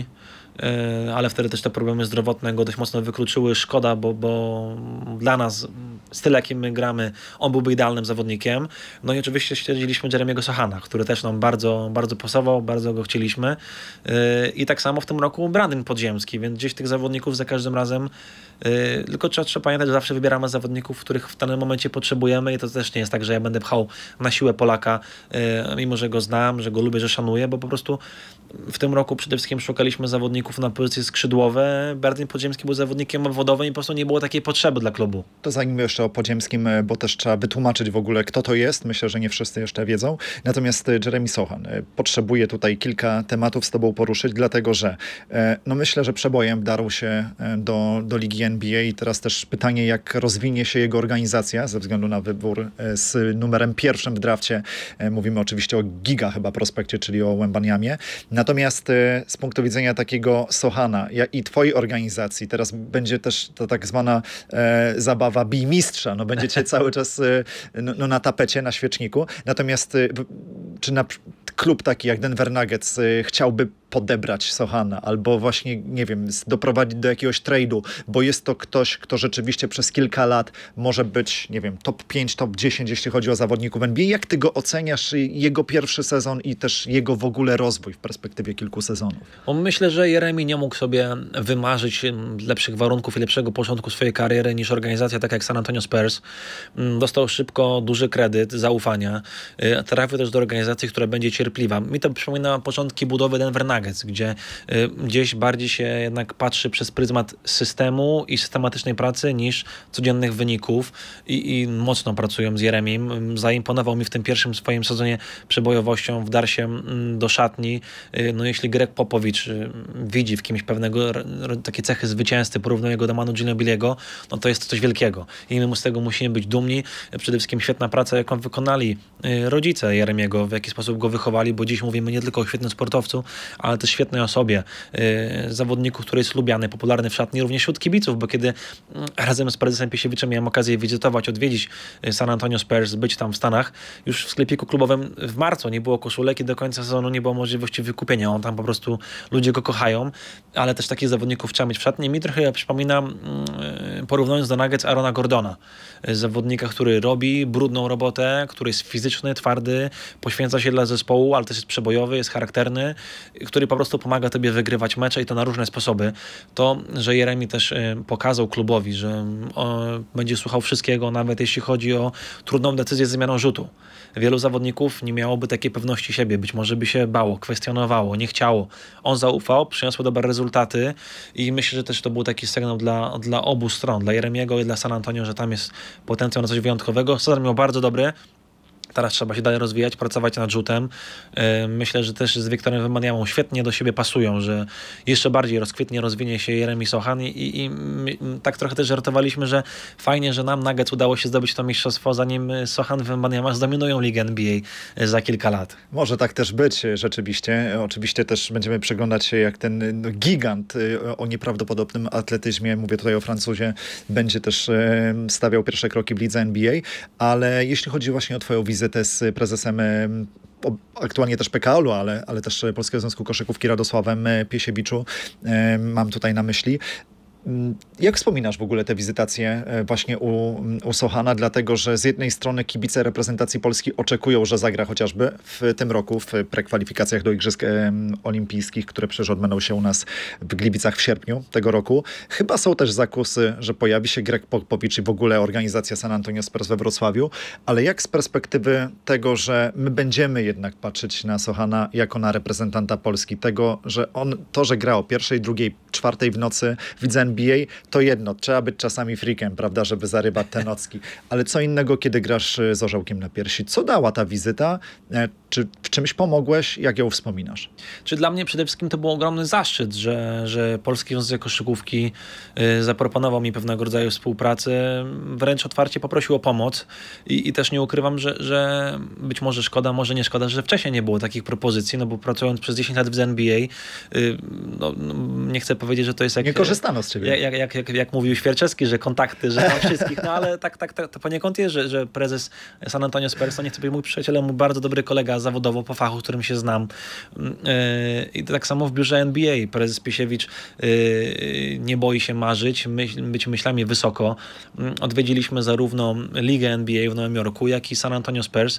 B: yy, ale wtedy też te problemy zdrowotne go dość mocno wykluczyły. Szkoda, bo, bo dla nas styl, jakim my gramy, on byłby idealnym zawodnikiem. No i oczywiście śledziliśmy Jeremiego Sochana, który też nam bardzo, bardzo pasował, bardzo go chcieliśmy. Yy, I tak samo w tym roku Brandyn Podziemski, więc gdzieś tych zawodników za każdym razem. Yy, tylko trzeba, trzeba pamiętać, że zawsze wybieramy zawodników, których w danym momencie potrzebujemy i to też nie jest tak, że ja będę pchał na siłę Polaka, yy, mimo że go znam, że go lubię, że szanuję, bo po prostu w tym roku przede wszystkim szukaliśmy zawodników na pozycje skrzydłowe. Brandyn Podziemski był zawodnikiem obwodowym i po prostu nie było takiej potrzeby dla klubu.
A: To zanim jeszcze o Podziemskim, bo też trzeba wytłumaczyć w ogóle, kto to jest. Myślę, że nie wszyscy jeszcze wiedzą. Natomiast Jeremy Sochan potrzebuje tutaj kilka tematów z tobą poruszyć, dlatego że no myślę, że przebojem wdarł się do, do Ligi N B A i teraz też pytanie, jak rozwinie się jego organizacja ze względu na wybór z numerem pierwszym w drafcie. Mówimy oczywiście o giga chyba prospekcie, czyli o Wembanyamie. Natomiast z punktu widzenia takiego Sochana i twojej organizacji, teraz będzie też ta tak zwana e, zabawa bij mistrza, no będziecie cały czas e, no, no, na tapecie, na świeczniku. Natomiast e, czy na klub taki jak Denver Nuggets e, chciałby podebrać Sochana albo właśnie, nie wiem, doprowadzić do jakiegoś trade'u, bo jest to ktoś, kto rzeczywiście przez kilka lat może być, nie wiem, top pięć, top dziesięć, jeśli chodzi o zawodników N B A. Jak ty go oceniasz, jego pierwszy sezon i też jego w ogóle rozwój w perspektywie kilku sezonów?
B: Myślę, że Jeremy nie mógł sobie wymarzyć lepszych warunków i lepszego początku swojej kariery niż organizacja taka jak San Antonio Spurs. Dostał szybko duży kredyt zaufania. Trafił też do organizacji, która będzie cierpliwa. Mi to przypomina początki budowy Denver Nuggets, gdzie y, gdzieś bardziej się jednak patrzy przez pryzmat systemu i systematycznej pracy niż codziennych wyników i, i mocno pracują z Jeremim. Zaimponował mi w tym pierwszym swoim sezonie przebojowością, wdarł się mm, do szatni. Y, no jeśli Greg Popovich y, widzi w kimś pewnego r, r, takie cechy zwycięzcy, porównuje go do Manu Ginobiliego, no to jest to coś wielkiego i my z tego musimy być dumni. Przede wszystkim świetna praca, jaką wykonali y, rodzice Jeremiego, w jaki sposób go wychowali, bo dziś mówimy nie tylko o świetnym sportowcu, ale też świetnej osobie, yy, zawodniku, który jest lubiany, popularny w szatni, również wśród kibiców, bo kiedy yy, razem z prezesem Piesiewiczem miałem okazję wizytować, odwiedzić yy, San Antonio Spurs, być tam w Stanach, już w sklepiku klubowym w marcu nie było koszulek i do końca sezonu nie było możliwości wykupienia. On tam po prostu, ludzie go kochają, ale też takich zawodników trzeba mieć w szatni. Mi trochę przypomina, yy, porównując do Nuggets, Aarona Gordona. Yy, zawodnika, który robi brudną robotę, który jest fizyczny, twardy, poświęca się dla zespołu, ale też jest przebojowy, jest charakterny, który który po prostu pomaga tobie wygrywać mecze i to na różne sposoby. To, że Jeremi też pokazał klubowi, że o, będzie słuchał wszystkiego, nawet jeśli chodzi o trudną decyzję z zmianą rzutu. Wielu zawodników nie miałoby takiej pewności siebie, być może by się bało, kwestionowało, nie chciało. On zaufał, przyniosł dobre rezultaty i myślę, że też to był taki sygnał dla, dla obu stron, dla Jeremiego i dla San Antonio, że tam jest potencjał na coś wyjątkowego. Cezar miał bardzo dobry. Teraz trzeba się dalej rozwijać, pracować nad rzutem. Myślę, że też z Wiktorem Wembanyamą świetnie do siebie pasują, że jeszcze bardziej rozkwitnie, rozwinie się Jeremy Sochan i, i, i tak trochę też żartowaliśmy, że fajnie, że nam Nuggets udało się zdobyć to mistrzostwo, zanim Sochan i Wembanyama zdominują ligę N B A za kilka lat.
A: Może tak też być rzeczywiście. Oczywiście też będziemy przyglądać się, jak ten gigant o nieprawdopodobnym atletyzmie, mówię tutaj o Francuzie, będzie też stawiał pierwsze kroki w lidze N B A, ale jeśli chodzi właśnie o twoją wizytę z prezesem aktualnie też P K L-u, ale, ale też Polskiego Związku Koszykówki Radosławem Piesiewiczu mam tutaj na myśli. Jak wspominasz w ogóle te wizytacje właśnie u, u Sochana? Dlatego, że z jednej strony kibice reprezentacji Polski oczekują, że zagra chociażby w tym roku w prekwalifikacjach do Igrzysk Olimpijskich, które przecież odbędą się u nas w Gliwicach w sierpniu tego roku. Chyba są też zakusy, że pojawi się Greg Popovich i w ogóle organizacja San Antonio Spurs we Wrocławiu, ale jak z perspektywy tego, że my będziemy jednak patrzeć na Sochana jako na reprezentanta Polski, tego, że on to, że gra o pierwszej, drugiej, czwartej w nocy widzę N B A, to jedno, trzeba być czasami freakiem, prawda, żeby zarybać te nocki, ale co innego, kiedy grasz z orzełkiem na piersi. Co dała ta wizyta? Czy w czymś pomogłeś? Jak ją wspominasz?
B: Czy dla mnie przede wszystkim to był ogromny zaszczyt, że, że Polski Związek Koszykówki y, zaproponował mi pewnego rodzaju współpracę, wręcz otwarcie poprosił o pomoc i, i też nie ukrywam, że, że być może szkoda, może nie szkoda, że wcześniej nie było takich propozycji, no bo pracując przez dziesięć lat w N B A, y, no, no, nie chcę powiedzieć, że to jest jak...
A: Nie korzystano z ciebie.
B: Jak, jak, jak, jak mówił Świerczewski, że kontakty, że tam wszystkich, no ale tak, tak, tak to poniekąd jest, że, że prezes San Antonio Spurs, to nie chcę powiedzieć mój przyjaciel, ale mój bardzo dobry kolega zawodowo po fachu, którym się znam. I tak samo w biurze N B A. Prezes Piesiewicz nie boi się marzyć, myśl, być myślami wysoko. Odwiedziliśmy zarówno ligę N B A w Nowym Jorku, jak i San Antonio Spurs.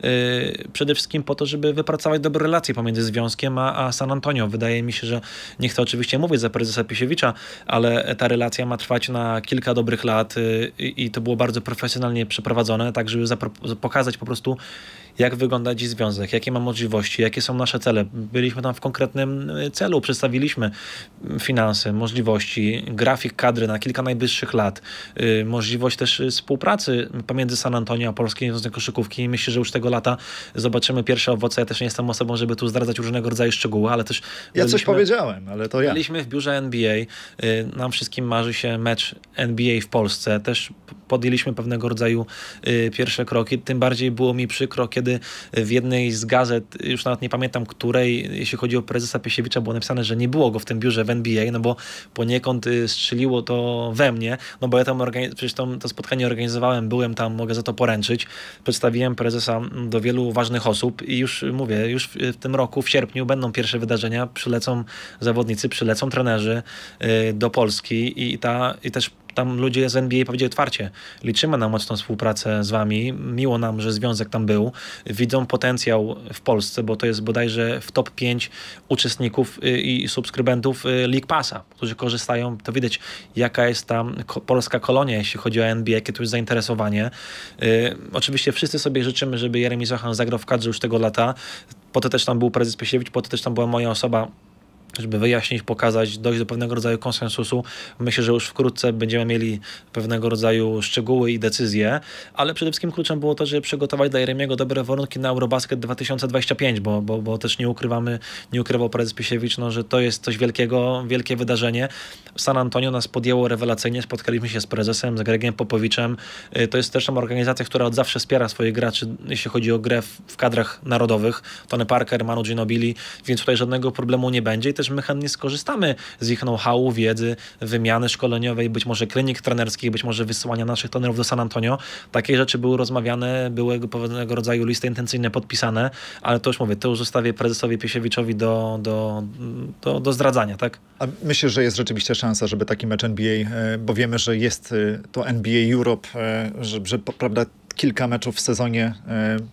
B: Przede wszystkim po to, żeby wypracować dobre relacje pomiędzy związkiem a, a San Antonio. Wydaje mi się, że nie chcę oczywiście mówić za prezesa Piesiewicza, ale ta relacja ma trwać na kilka dobrych lat i, i to było bardzo profesjonalnie przeprowadzone, tak żeby pokazać po prostu, jak wygląda dziś związek, jakie ma możliwości, jakie są nasze cele. Byliśmy tam w konkretnym celu, przedstawiliśmy finanse, możliwości, grafik kadry na kilka najbliższych lat, yy, możliwość też współpracy pomiędzy San Antonio a Polskim Związkiem Koszykówki i myślę, że już tego lata zobaczymy pierwsze owoce. Ja też nie jestem osobą, żeby tu zdradzać różnego rodzaju szczegóły, ale też...
A: Ja coś powiedziałem, ale to ja.
B: Byliśmy w biurze N B A, yy, nam wszystkim marzy się mecz N B A w Polsce, też podjęliśmy pewnego rodzaju yy, pierwsze kroki, tym bardziej było mi przykro, kiedy kiedy w jednej z gazet, już nawet nie pamiętam której, jeśli chodzi o prezesa Piesiewicza, było napisane, że nie było go w tym biurze w N B A, no bo poniekąd strzeliło to we mnie, no bo ja tam przecież to, to spotkanie organizowałem, byłem tam, mogę za to poręczyć, przedstawiłem prezesa do wielu ważnych osób i już mówię, już w tym roku, w sierpniu będą pierwsze wydarzenia, przylecą zawodnicy, przylecą trenerzy do Polski i, ta, i też tam ludzie z N B A powiedzieli otwarcie, liczymy na mocną współpracę z wami, miło nam, że związek tam był, widzą potencjał w Polsce, bo to jest bodajże w top pięć uczestników i subskrybentów League Passa, którzy korzystają, to widać jaka jest tam polska kolonia, jeśli chodzi o N B A, jakie tu jest zainteresowanie. Yy, oczywiście wszyscy sobie życzymy, żeby Jeremy Sochan zagrał w kadrze już tego lata, po to też tam był prezes Piesiewicz, po to też tam była moja osoba, żeby wyjaśnić, pokazać, dojść do pewnego rodzaju konsensusu. Myślę, że już wkrótce będziemy mieli pewnego rodzaju szczegóły i decyzje, ale przede wszystkim kluczem było to, żeby przygotować dla Jeremiego dobre warunki na Eurobasket dwa tysiące dwudziesty piąty, bo, bo, bo też nie ukrywamy, nie ukrywał prezes Piesiewicz, no, że to jest coś wielkiego, wielkie wydarzenie. San Antonio nas podjęło rewelacyjnie, spotkaliśmy się z prezesem, z Gregiem Popowiczem. To jest też tam organizacja, która od zawsze wspiera swoich graczy, jeśli chodzi o grę w, w kadrach narodowych. Tony Parker, Manu Ginobili, więc tutaj żadnego problemu nie będzie i też my chętnie skorzystamy z ich know-howu, wiedzy, wymiany szkoleniowej, być może klinik trenerskich, być może wysyłania naszych trenerów do San Antonio. Takie rzeczy były rozmawiane, były pewnego rodzaju listy intencyjne podpisane, ale to już mówię, to już zostawię prezesowi Piesiewiczowi do, do, do, do zdradzania, tak?
A: A myślę, że jest rzeczywiście szansa, żeby taki mecz N B A, bo wiemy, że jest to N B A Europe, że, że prawda, kilka meczów w sezonie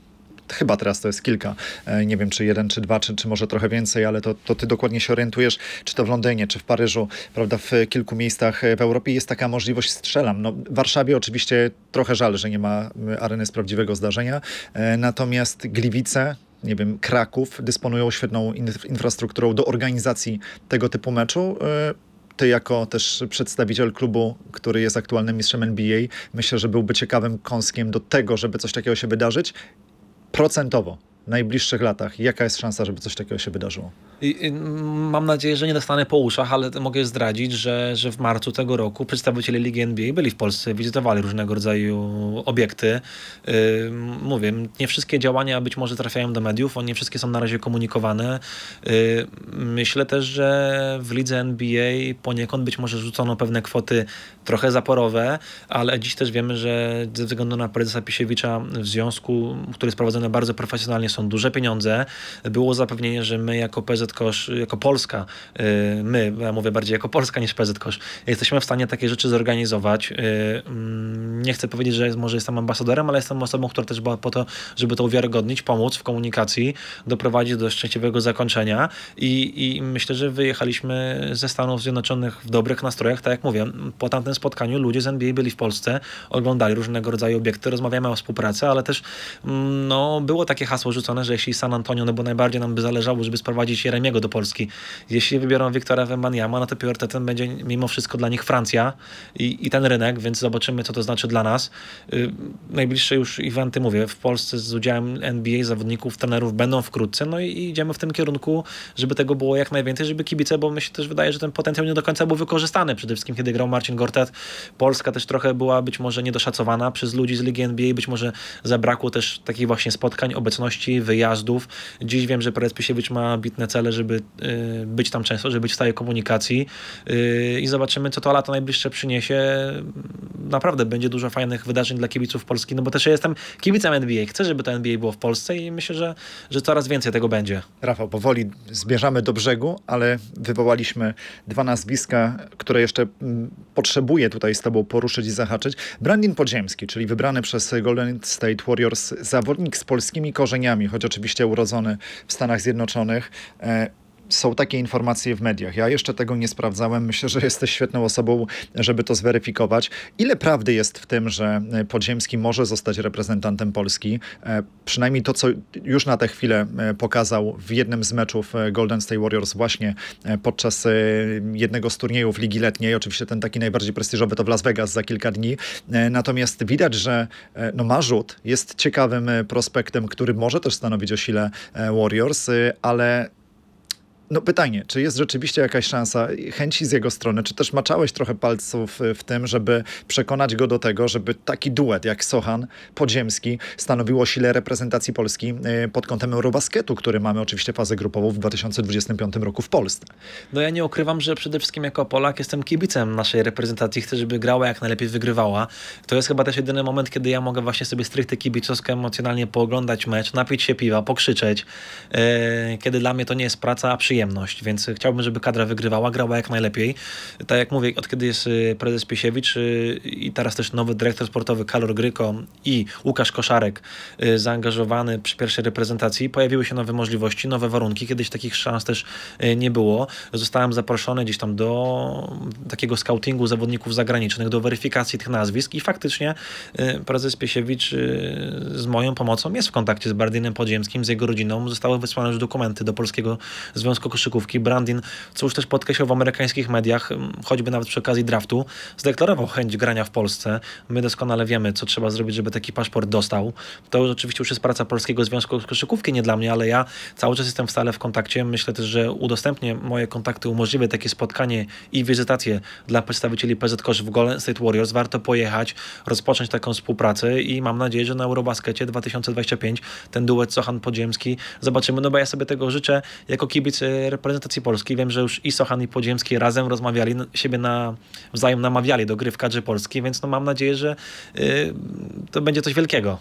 A: chyba teraz to jest kilka, nie wiem czy jeden, czy dwa, czy, czy może trochę więcej, ale to, to ty dokładnie się orientujesz, czy to w Londynie, czy w Paryżu, prawda, w kilku miejscach w Europie jest taka możliwość, strzelam. No, w Warszawie oczywiście trochę żal, że nie ma areny z prawdziwego zdarzenia, natomiast Gliwice, nie wiem, Kraków dysponują świetną infrastrukturą do organizacji tego typu meczu. Ty jako też przedstawiciel klubu, który jest aktualnym mistrzem N B A, myślę, że byłby ciekawym kąskiem do tego, żeby coś takiego się wydarzyć. Procentowo w najbliższych latach, jaka jest szansa, żeby coś takiego się wydarzyło?
B: I, i, mam nadzieję, że nie dostanę po uszach, ale mogę zdradzić, że, że w marcu tego roku przedstawiciele Ligi N B A byli w Polsce, wizytowali różnego rodzaju obiekty. Yy, mówię, nie wszystkie działania być może trafiają do mediów, one nie wszystkie są na razie komunikowane. Yy, myślę też, że w lidze N B A poniekąd być może rzucono pewne kwoty trochę zaporowe, ale dziś też wiemy, że ze względu na prezesa Pisiewicza w związku, który jest prowadzony bardzo profesjonalnie, są duże pieniądze. Było zapewnienie, że my jako P Z Kosz, jako Polska, my, ja mówię bardziej jako Polska niż P Z Kosz, jesteśmy w stanie takie rzeczy zorganizować. Nie chcę powiedzieć, że może jestem ambasadorem, ale jestem osobą, która też była po to, żeby to uwiarygodnić, pomóc w komunikacji, doprowadzić do szczęśliwego zakończenia i, i myślę, że wyjechaliśmy ze Stanów Zjednoczonych w dobrych nastrojach. Tak jak mówię, po tamtym spotkaniu ludzie z N B A byli w Polsce, oglądali różnego rodzaju obiekty, rozmawiamy o współpracy, ale też no, było takie hasło rzucone, że jeśli San Antonio, no bo najbardziej nam by zależało, żeby sprowadzić Jeremiego do Polski. Jeśli wybiorą Wiktora Wembanyama, no to priorytetem będzie mimo wszystko dla nich Francja i, i ten rynek, więc zobaczymy, co to znaczy dla nas. Yy, najbliższe już eventy, mówię, w Polsce z udziałem N B A, zawodników, trenerów będą wkrótce, no i idziemy w tym kierunku, żeby tego było jak najwięcej, żeby kibice, bo mi się też wydaje, że ten potencjał nie do końca był wykorzystany. Przede wszystkim, kiedy grał Marcin Gortat, Polska też trochę była być może niedoszacowana przez ludzi z Ligi N B A, być może zabrakło też takich właśnie spotkań, obecności, wyjazdów. Dziś wiem, że prezes Pisiewicz ma ambitne cele, żeby y, być tam często, żeby być w stałej komunikacji y, i zobaczymy, co to lato najbliższe przyniesie. Naprawdę będzie dużo fajnych wydarzeń dla kibiców Polski, no bo też ja jestem kibicem N B A. Chcę, żeby to N B A było w Polsce i myślę, że, że coraz więcej tego będzie.
A: Rafał, powoli zbierzamy do brzegu, ale wywołaliśmy dwa nazwiska, które jeszcze mm, potrzebuję tutaj z tobą poruszyć i zahaczyć. Brandin Podziemski, czyli wybrany przez Golden State Warriors zawodnik z polskimi korzeniami, choć oczywiście urodzony w Stanach Zjednoczonych. E, Są takie informacje w mediach. Ja jeszcze tego nie sprawdzałem. Myślę, że jesteś świetną osobą, żeby to zweryfikować. Ile prawdy jest w tym, że Podziemski może zostać reprezentantem Polski? E, przynajmniej to, co już na tę chwilę pokazał w jednym z meczów Golden State Warriors właśnie podczas jednego z turniejów Ligi Letniej. Oczywiście ten taki najbardziej prestiżowy to w Las Vegas za kilka dni. E, natomiast widać, że no, ma rzut. Jest ciekawym prospektem, który może też stanowić o sile Warriors, ale no pytanie, czy jest rzeczywiście jakaś szansa, chęci z jego strony, czy też maczałeś trochę palców w tym, żeby przekonać go do tego, żeby taki duet jak Sochan, Podziemski stanowiło sile reprezentacji Polski pod kątem Eurobasketu, który mamy oczywiście fazę grupową w dwa tysiące dwudziestym piątym roku w Polsce.
B: No ja nie ukrywam, że przede wszystkim jako Polak jestem kibicem naszej reprezentacji, chcę, żeby grała jak najlepiej wygrywała. To jest chyba też jedyny moment, kiedy ja mogę właśnie sobie stricte kibicowsko emocjonalnie pooglądać mecz, napić się piwa, pokrzyczeć, yy, kiedy dla mnie to nie jest praca, a przyjemność. Więc chciałbym, żeby kadra wygrywała, grała jak najlepiej. Tak jak mówię, od kiedy jest prezes Pisiewicz i teraz też nowy dyrektor sportowy Kalor Gryko i Łukasz Koszarek zaangażowany przy pierwszej reprezentacji, pojawiły się nowe możliwości, nowe warunki. Kiedyś takich szans też nie było. Zostałem zaproszony gdzieś tam do takiego scoutingu zawodników zagranicznych, do weryfikacji tych nazwisk i faktycznie prezes Pisiewicz z moją pomocą jest w kontakcie z Brandinem Podziemskim, z jego rodziną. Zostały wysłane już dokumenty do Polskiego Związku Koszykówki. Brandin, co już też podkreślał w amerykańskich mediach, choćby nawet przy okazji draftu, zadeklarował chęć grania w Polsce. My doskonale wiemy, co trzeba zrobić, żeby taki paszport dostał. To już oczywiście już jest praca Polskiego Związku Koszykówki, nie dla mnie, ale ja cały czas jestem stale w kontakcie. Myślę też, że udostępnię moje kontakty, umożliwię takie spotkanie i wizytację dla przedstawicieli P Z Kosz w Golden State Warriors. Warto pojechać, rozpocząć taką współpracę i mam nadzieję, że na Eurobaskecie dwa tysiące dwudziestym piątym ten duet Sochan-Podziemski zobaczymy, no bo ja sobie tego życzę jako kibic reprezentacji Polski. Wiem, że już i Sochan i Podziemski razem rozmawiali, siebie na, wzajem namawiali do gry w kadrze polskiej, więc no mam nadzieję, że yy, to będzie coś wielkiego.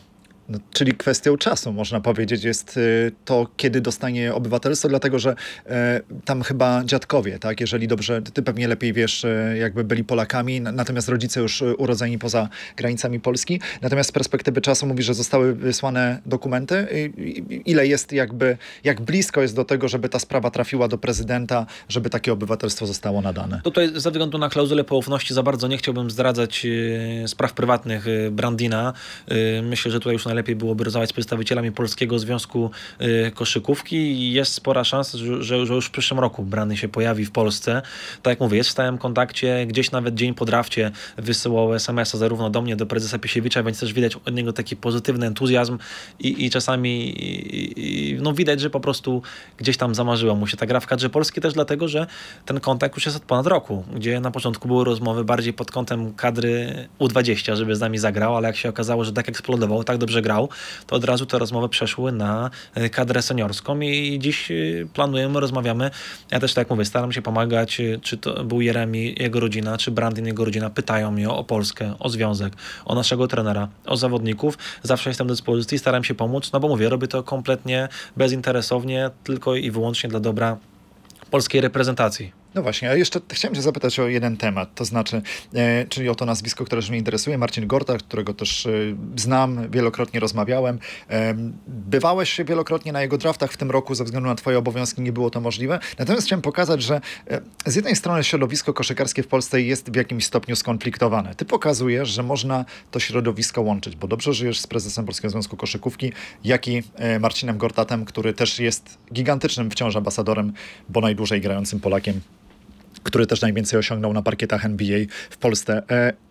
A: No, czyli kwestią czasu, można powiedzieć, jest y, to, kiedy dostanie obywatelstwo, dlatego że y, tam chyba dziadkowie, tak, jeżeli dobrze, ty pewnie lepiej wiesz, y, jakby byli Polakami, na, natomiast rodzice już y, urodzeni poza granicami Polski. Natomiast z perspektywy czasu mówi, że zostały wysłane dokumenty. Y, y, ile jest jakby, jak blisko jest do tego, żeby ta sprawa trafiła do prezydenta, żeby takie obywatelstwo zostało nadane?
B: Tutaj ze względu na klauzulę poufności za bardzo nie chciałbym zdradzać y, spraw prywatnych y, Brandina. Y, myślę, że tutaj już najlepiej byłoby rozmawiać z przedstawicielami Polskiego Związku y, Koszykówki i jest spora szansa, że, że, że już w przyszłym roku Brandyn się pojawi w Polsce. Tak jak mówię, jest w stałym kontakcie, gdzieś nawet dzień po drafcie wysyłał es em es a zarówno do mnie, do prezesa Pisiewicza, więc też widać od niego taki pozytywny entuzjazm i, i czasami i, i, no widać, że po prostu gdzieś tam zamarzyła mu się ta gra w kadrze polskiej też dlatego, że ten kontakt już jest od ponad roku, gdzie na początku były rozmowy bardziej pod kątem kadry U dwadzieścia, żeby z nami zagrał, ale jak się okazało, że tak eksplodował, tak dobrze grał, to od razu te rozmowy przeszły na kadrę seniorską i dziś planujemy, rozmawiamy. Ja też tak jak mówię, staram się pomagać, czy to był Jeremi, jego rodzina, czy Brandyn, jego rodzina, pytają mnie o Polskę, o związek, o naszego trenera, o zawodników. Zawsze jestem do dyspozycji, staram się pomóc, no bo mówię, robię to kompletnie bezinteresownie, tylko i wyłącznie dla dobra polskiej reprezentacji.
A: No właśnie, a jeszcze chciałem cię zapytać o jeden temat, to znaczy, e, czyli o to nazwisko, które już mnie interesuje, Marcin Gortat, którego też e, znam, wielokrotnie rozmawiałem. E, bywałeś wielokrotnie na jego draftach w tym roku, ze względu na twoje obowiązki nie było to możliwe. Natomiast chciałem pokazać, że e, z jednej strony środowisko koszykarskie w Polsce jest w jakimś stopniu skonfliktowane. Ty pokazujesz, że można to środowisko łączyć, bo dobrze żyjesz z prezesem Polskiego Związku Koszykówki, jak i e, Marcinem Gortatem, który też jest gigantycznym wciąż ambasadorem, bo najdłużej grającym Polakiem, który też najwięcej osiągnął na parkietach N B A w Polsce.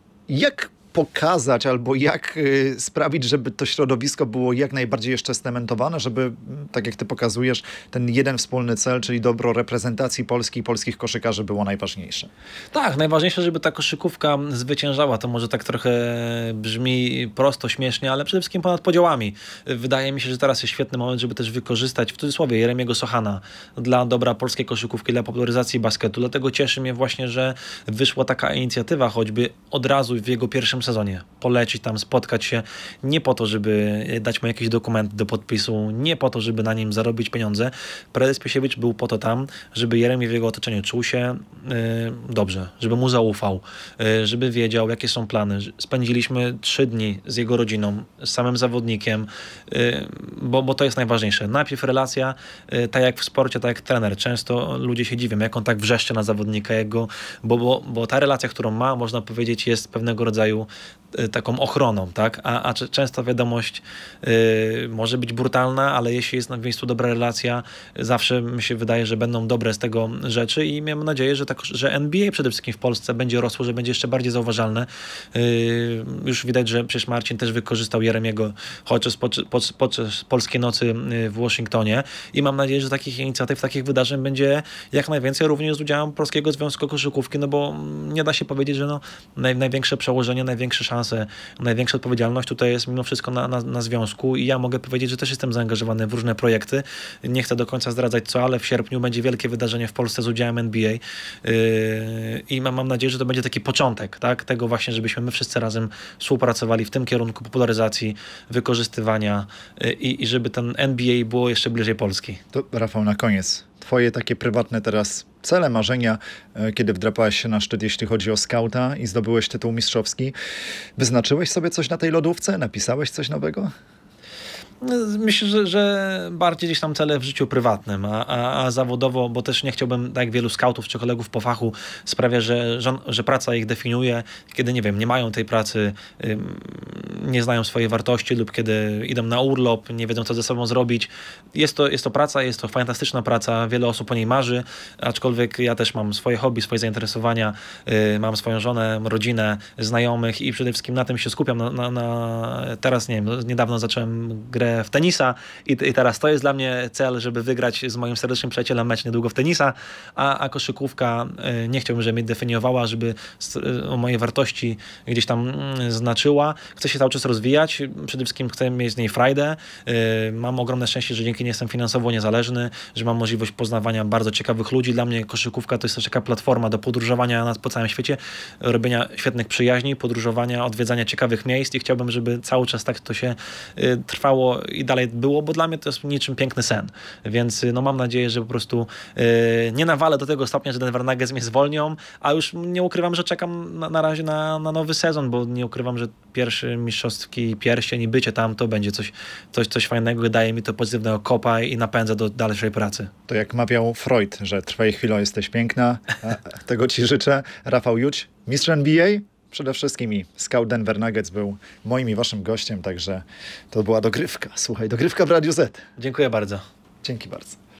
A: Jak pokazać albo jak y, sprawić, żeby to środowisko było jak najbardziej jeszcze cementowane, żeby, tak jak ty pokazujesz, ten jeden wspólny cel, czyli dobro reprezentacji Polski i polskich koszykarzy było najważniejsze?
B: Tak, najważniejsze, żeby ta koszykówka zwyciężała. To może tak trochę brzmi prosto, śmiesznie, ale przede wszystkim ponad podziałami. Wydaje mi się, że teraz jest świetny moment, żeby też wykorzystać, w cudzysłowie, Jeremiego Sochana dla dobra polskiej koszykówki, dla popularyzacji basketu. Dlatego cieszy mnie właśnie, że wyszła taka inicjatywa, choćby od razu w jego pierwszym sezonie polecić tam, spotkać się, nie po to, żeby dać mu jakiś dokument do podpisu, nie po to, żeby na nim zarobić pieniądze. Prezes Pisiewicz był po to tam, żeby Jeremi w jego otoczeniu czuł się y, dobrze, żeby mu zaufał, y, żeby wiedział, jakie są plany. Spędziliśmy trzy dni z jego rodziną, z samym zawodnikiem, y, bo, bo to jest najważniejsze. Najpierw relacja, y, tak jak w sporcie, tak jak trener. Często ludzie się dziwią, jak on tak wrzeszczy na zawodnika, jego, bo, bo, bo ta relacja, którą ma, można powiedzieć, jest pewnego rodzaju taką ochroną, tak? A, a często wiadomość yy, może być brutalna, ale jeśli jest na miejscu dobra relacja, zawsze mi się wydaje, że będą dobre z tego rzeczy i mam nadzieję, że, tak, że N B A przede wszystkim w Polsce będzie rosło, że będzie jeszcze bardziej zauważalne. Yy, już widać, że przecież Marcin też wykorzystał Jeremiego chociaż podczas, podczas Polskiej Nocy w Waszyngtonie i mam nadzieję, że takich inicjatyw, takich wydarzeń będzie jak najwięcej, również z udziałem Polskiego Związku Koszykówki, no bo nie da się powiedzieć, że no, naj, największe przełożenie, największe szanse, największa odpowiedzialność tutaj jest mimo wszystko na, na, na związku i ja mogę powiedzieć, że też jestem zaangażowany w różne projekty. Nie chcę do końca zdradzać co, ale w sierpniu będzie wielkie wydarzenie w Polsce z udziałem N B A yy, i mam, mam nadzieję, że to będzie taki początek, tak, tego właśnie, żebyśmy my wszyscy razem współpracowali w tym kierunku popularyzacji, wykorzystywania yy, i żeby ten N B A było jeszcze bliżej Polski.
A: To Rafał, na koniec. Twoje takie prywatne teraz cele, marzenia, kiedy wdrapałeś się na szczyt, jeśli chodzi o skauta i zdobyłeś tytuł mistrzowski. Wyznaczyłeś sobie coś na tej lodówce? Napisałeś coś nowego?
B: Myślę, że, że bardziej gdzieś tam cele w życiu prywatnym, a, a, a zawodowo, bo też nie chciałbym, tak jak wielu skautów czy kolegów po fachu, sprawia, że, że, że praca ich definiuje, kiedy, nie wiem, nie mają tej pracy, ym, nie znają swojej wartości lub kiedy idą na urlop, nie wiedzą, co ze sobą zrobić. Jest to, jest to praca, jest to fantastyczna praca, wiele osób o niej marzy, aczkolwiek ja też mam swoje hobby, swoje zainteresowania, yy, mam swoją żonę, rodzinę, znajomych i przede wszystkim na tym się skupiam. Na, na, na, teraz, nie wiem, niedawno zacząłem grę grę w tenisa i, i teraz to jest dla mnie cel, żeby wygrać z moim serdecznym przyjacielem mecz niedługo w tenisa, a, a koszykówka y, nie chciałbym, żeby mnie definiowała, żeby y, moje wartości gdzieś tam y, znaczyła. Chcę się cały czas rozwijać, przede wszystkim chcę mieć z niej frajdę. Y, mam ogromne szczęście, że dzięki niej jestem finansowo niezależny, że mam możliwość poznawania bardzo ciekawych ludzi. Dla mnie koszykówka to jest też taka platforma do podróżowania na, po całym świecie, robienia świetnych przyjaźni, podróżowania, odwiedzania ciekawych miejsc i chciałbym, żeby cały czas tak to się y, trwało i dalej było, bo dla mnie to jest niczym piękny sen. Więc y, no, mam nadzieję, że po prostu y, nie nawalę do tego stopnia, że Denver Nuggets mnie zwolnią, a już nie ukrywam, że czekam na, na razie na, na nowy sezon, bo nie ukrywam, że pierwszy mistrzowski pierścień i bycie tam to będzie coś, coś, coś fajnego, daje mi to pozytywnego kopa i napędza do dalszej pracy.
A: To jak mawiał Freud, że trwaj chwilą, jesteś piękna. Tego ci życzę. Rafał Juć, mistrz N B A, przede wszystkim i scout Denver Nuggets był moim i waszym gościem, także to była dogrywka. Słuchaj, dogrywka w Radiu Z.
B: Dziękuję bardzo.
A: Dzięki bardzo.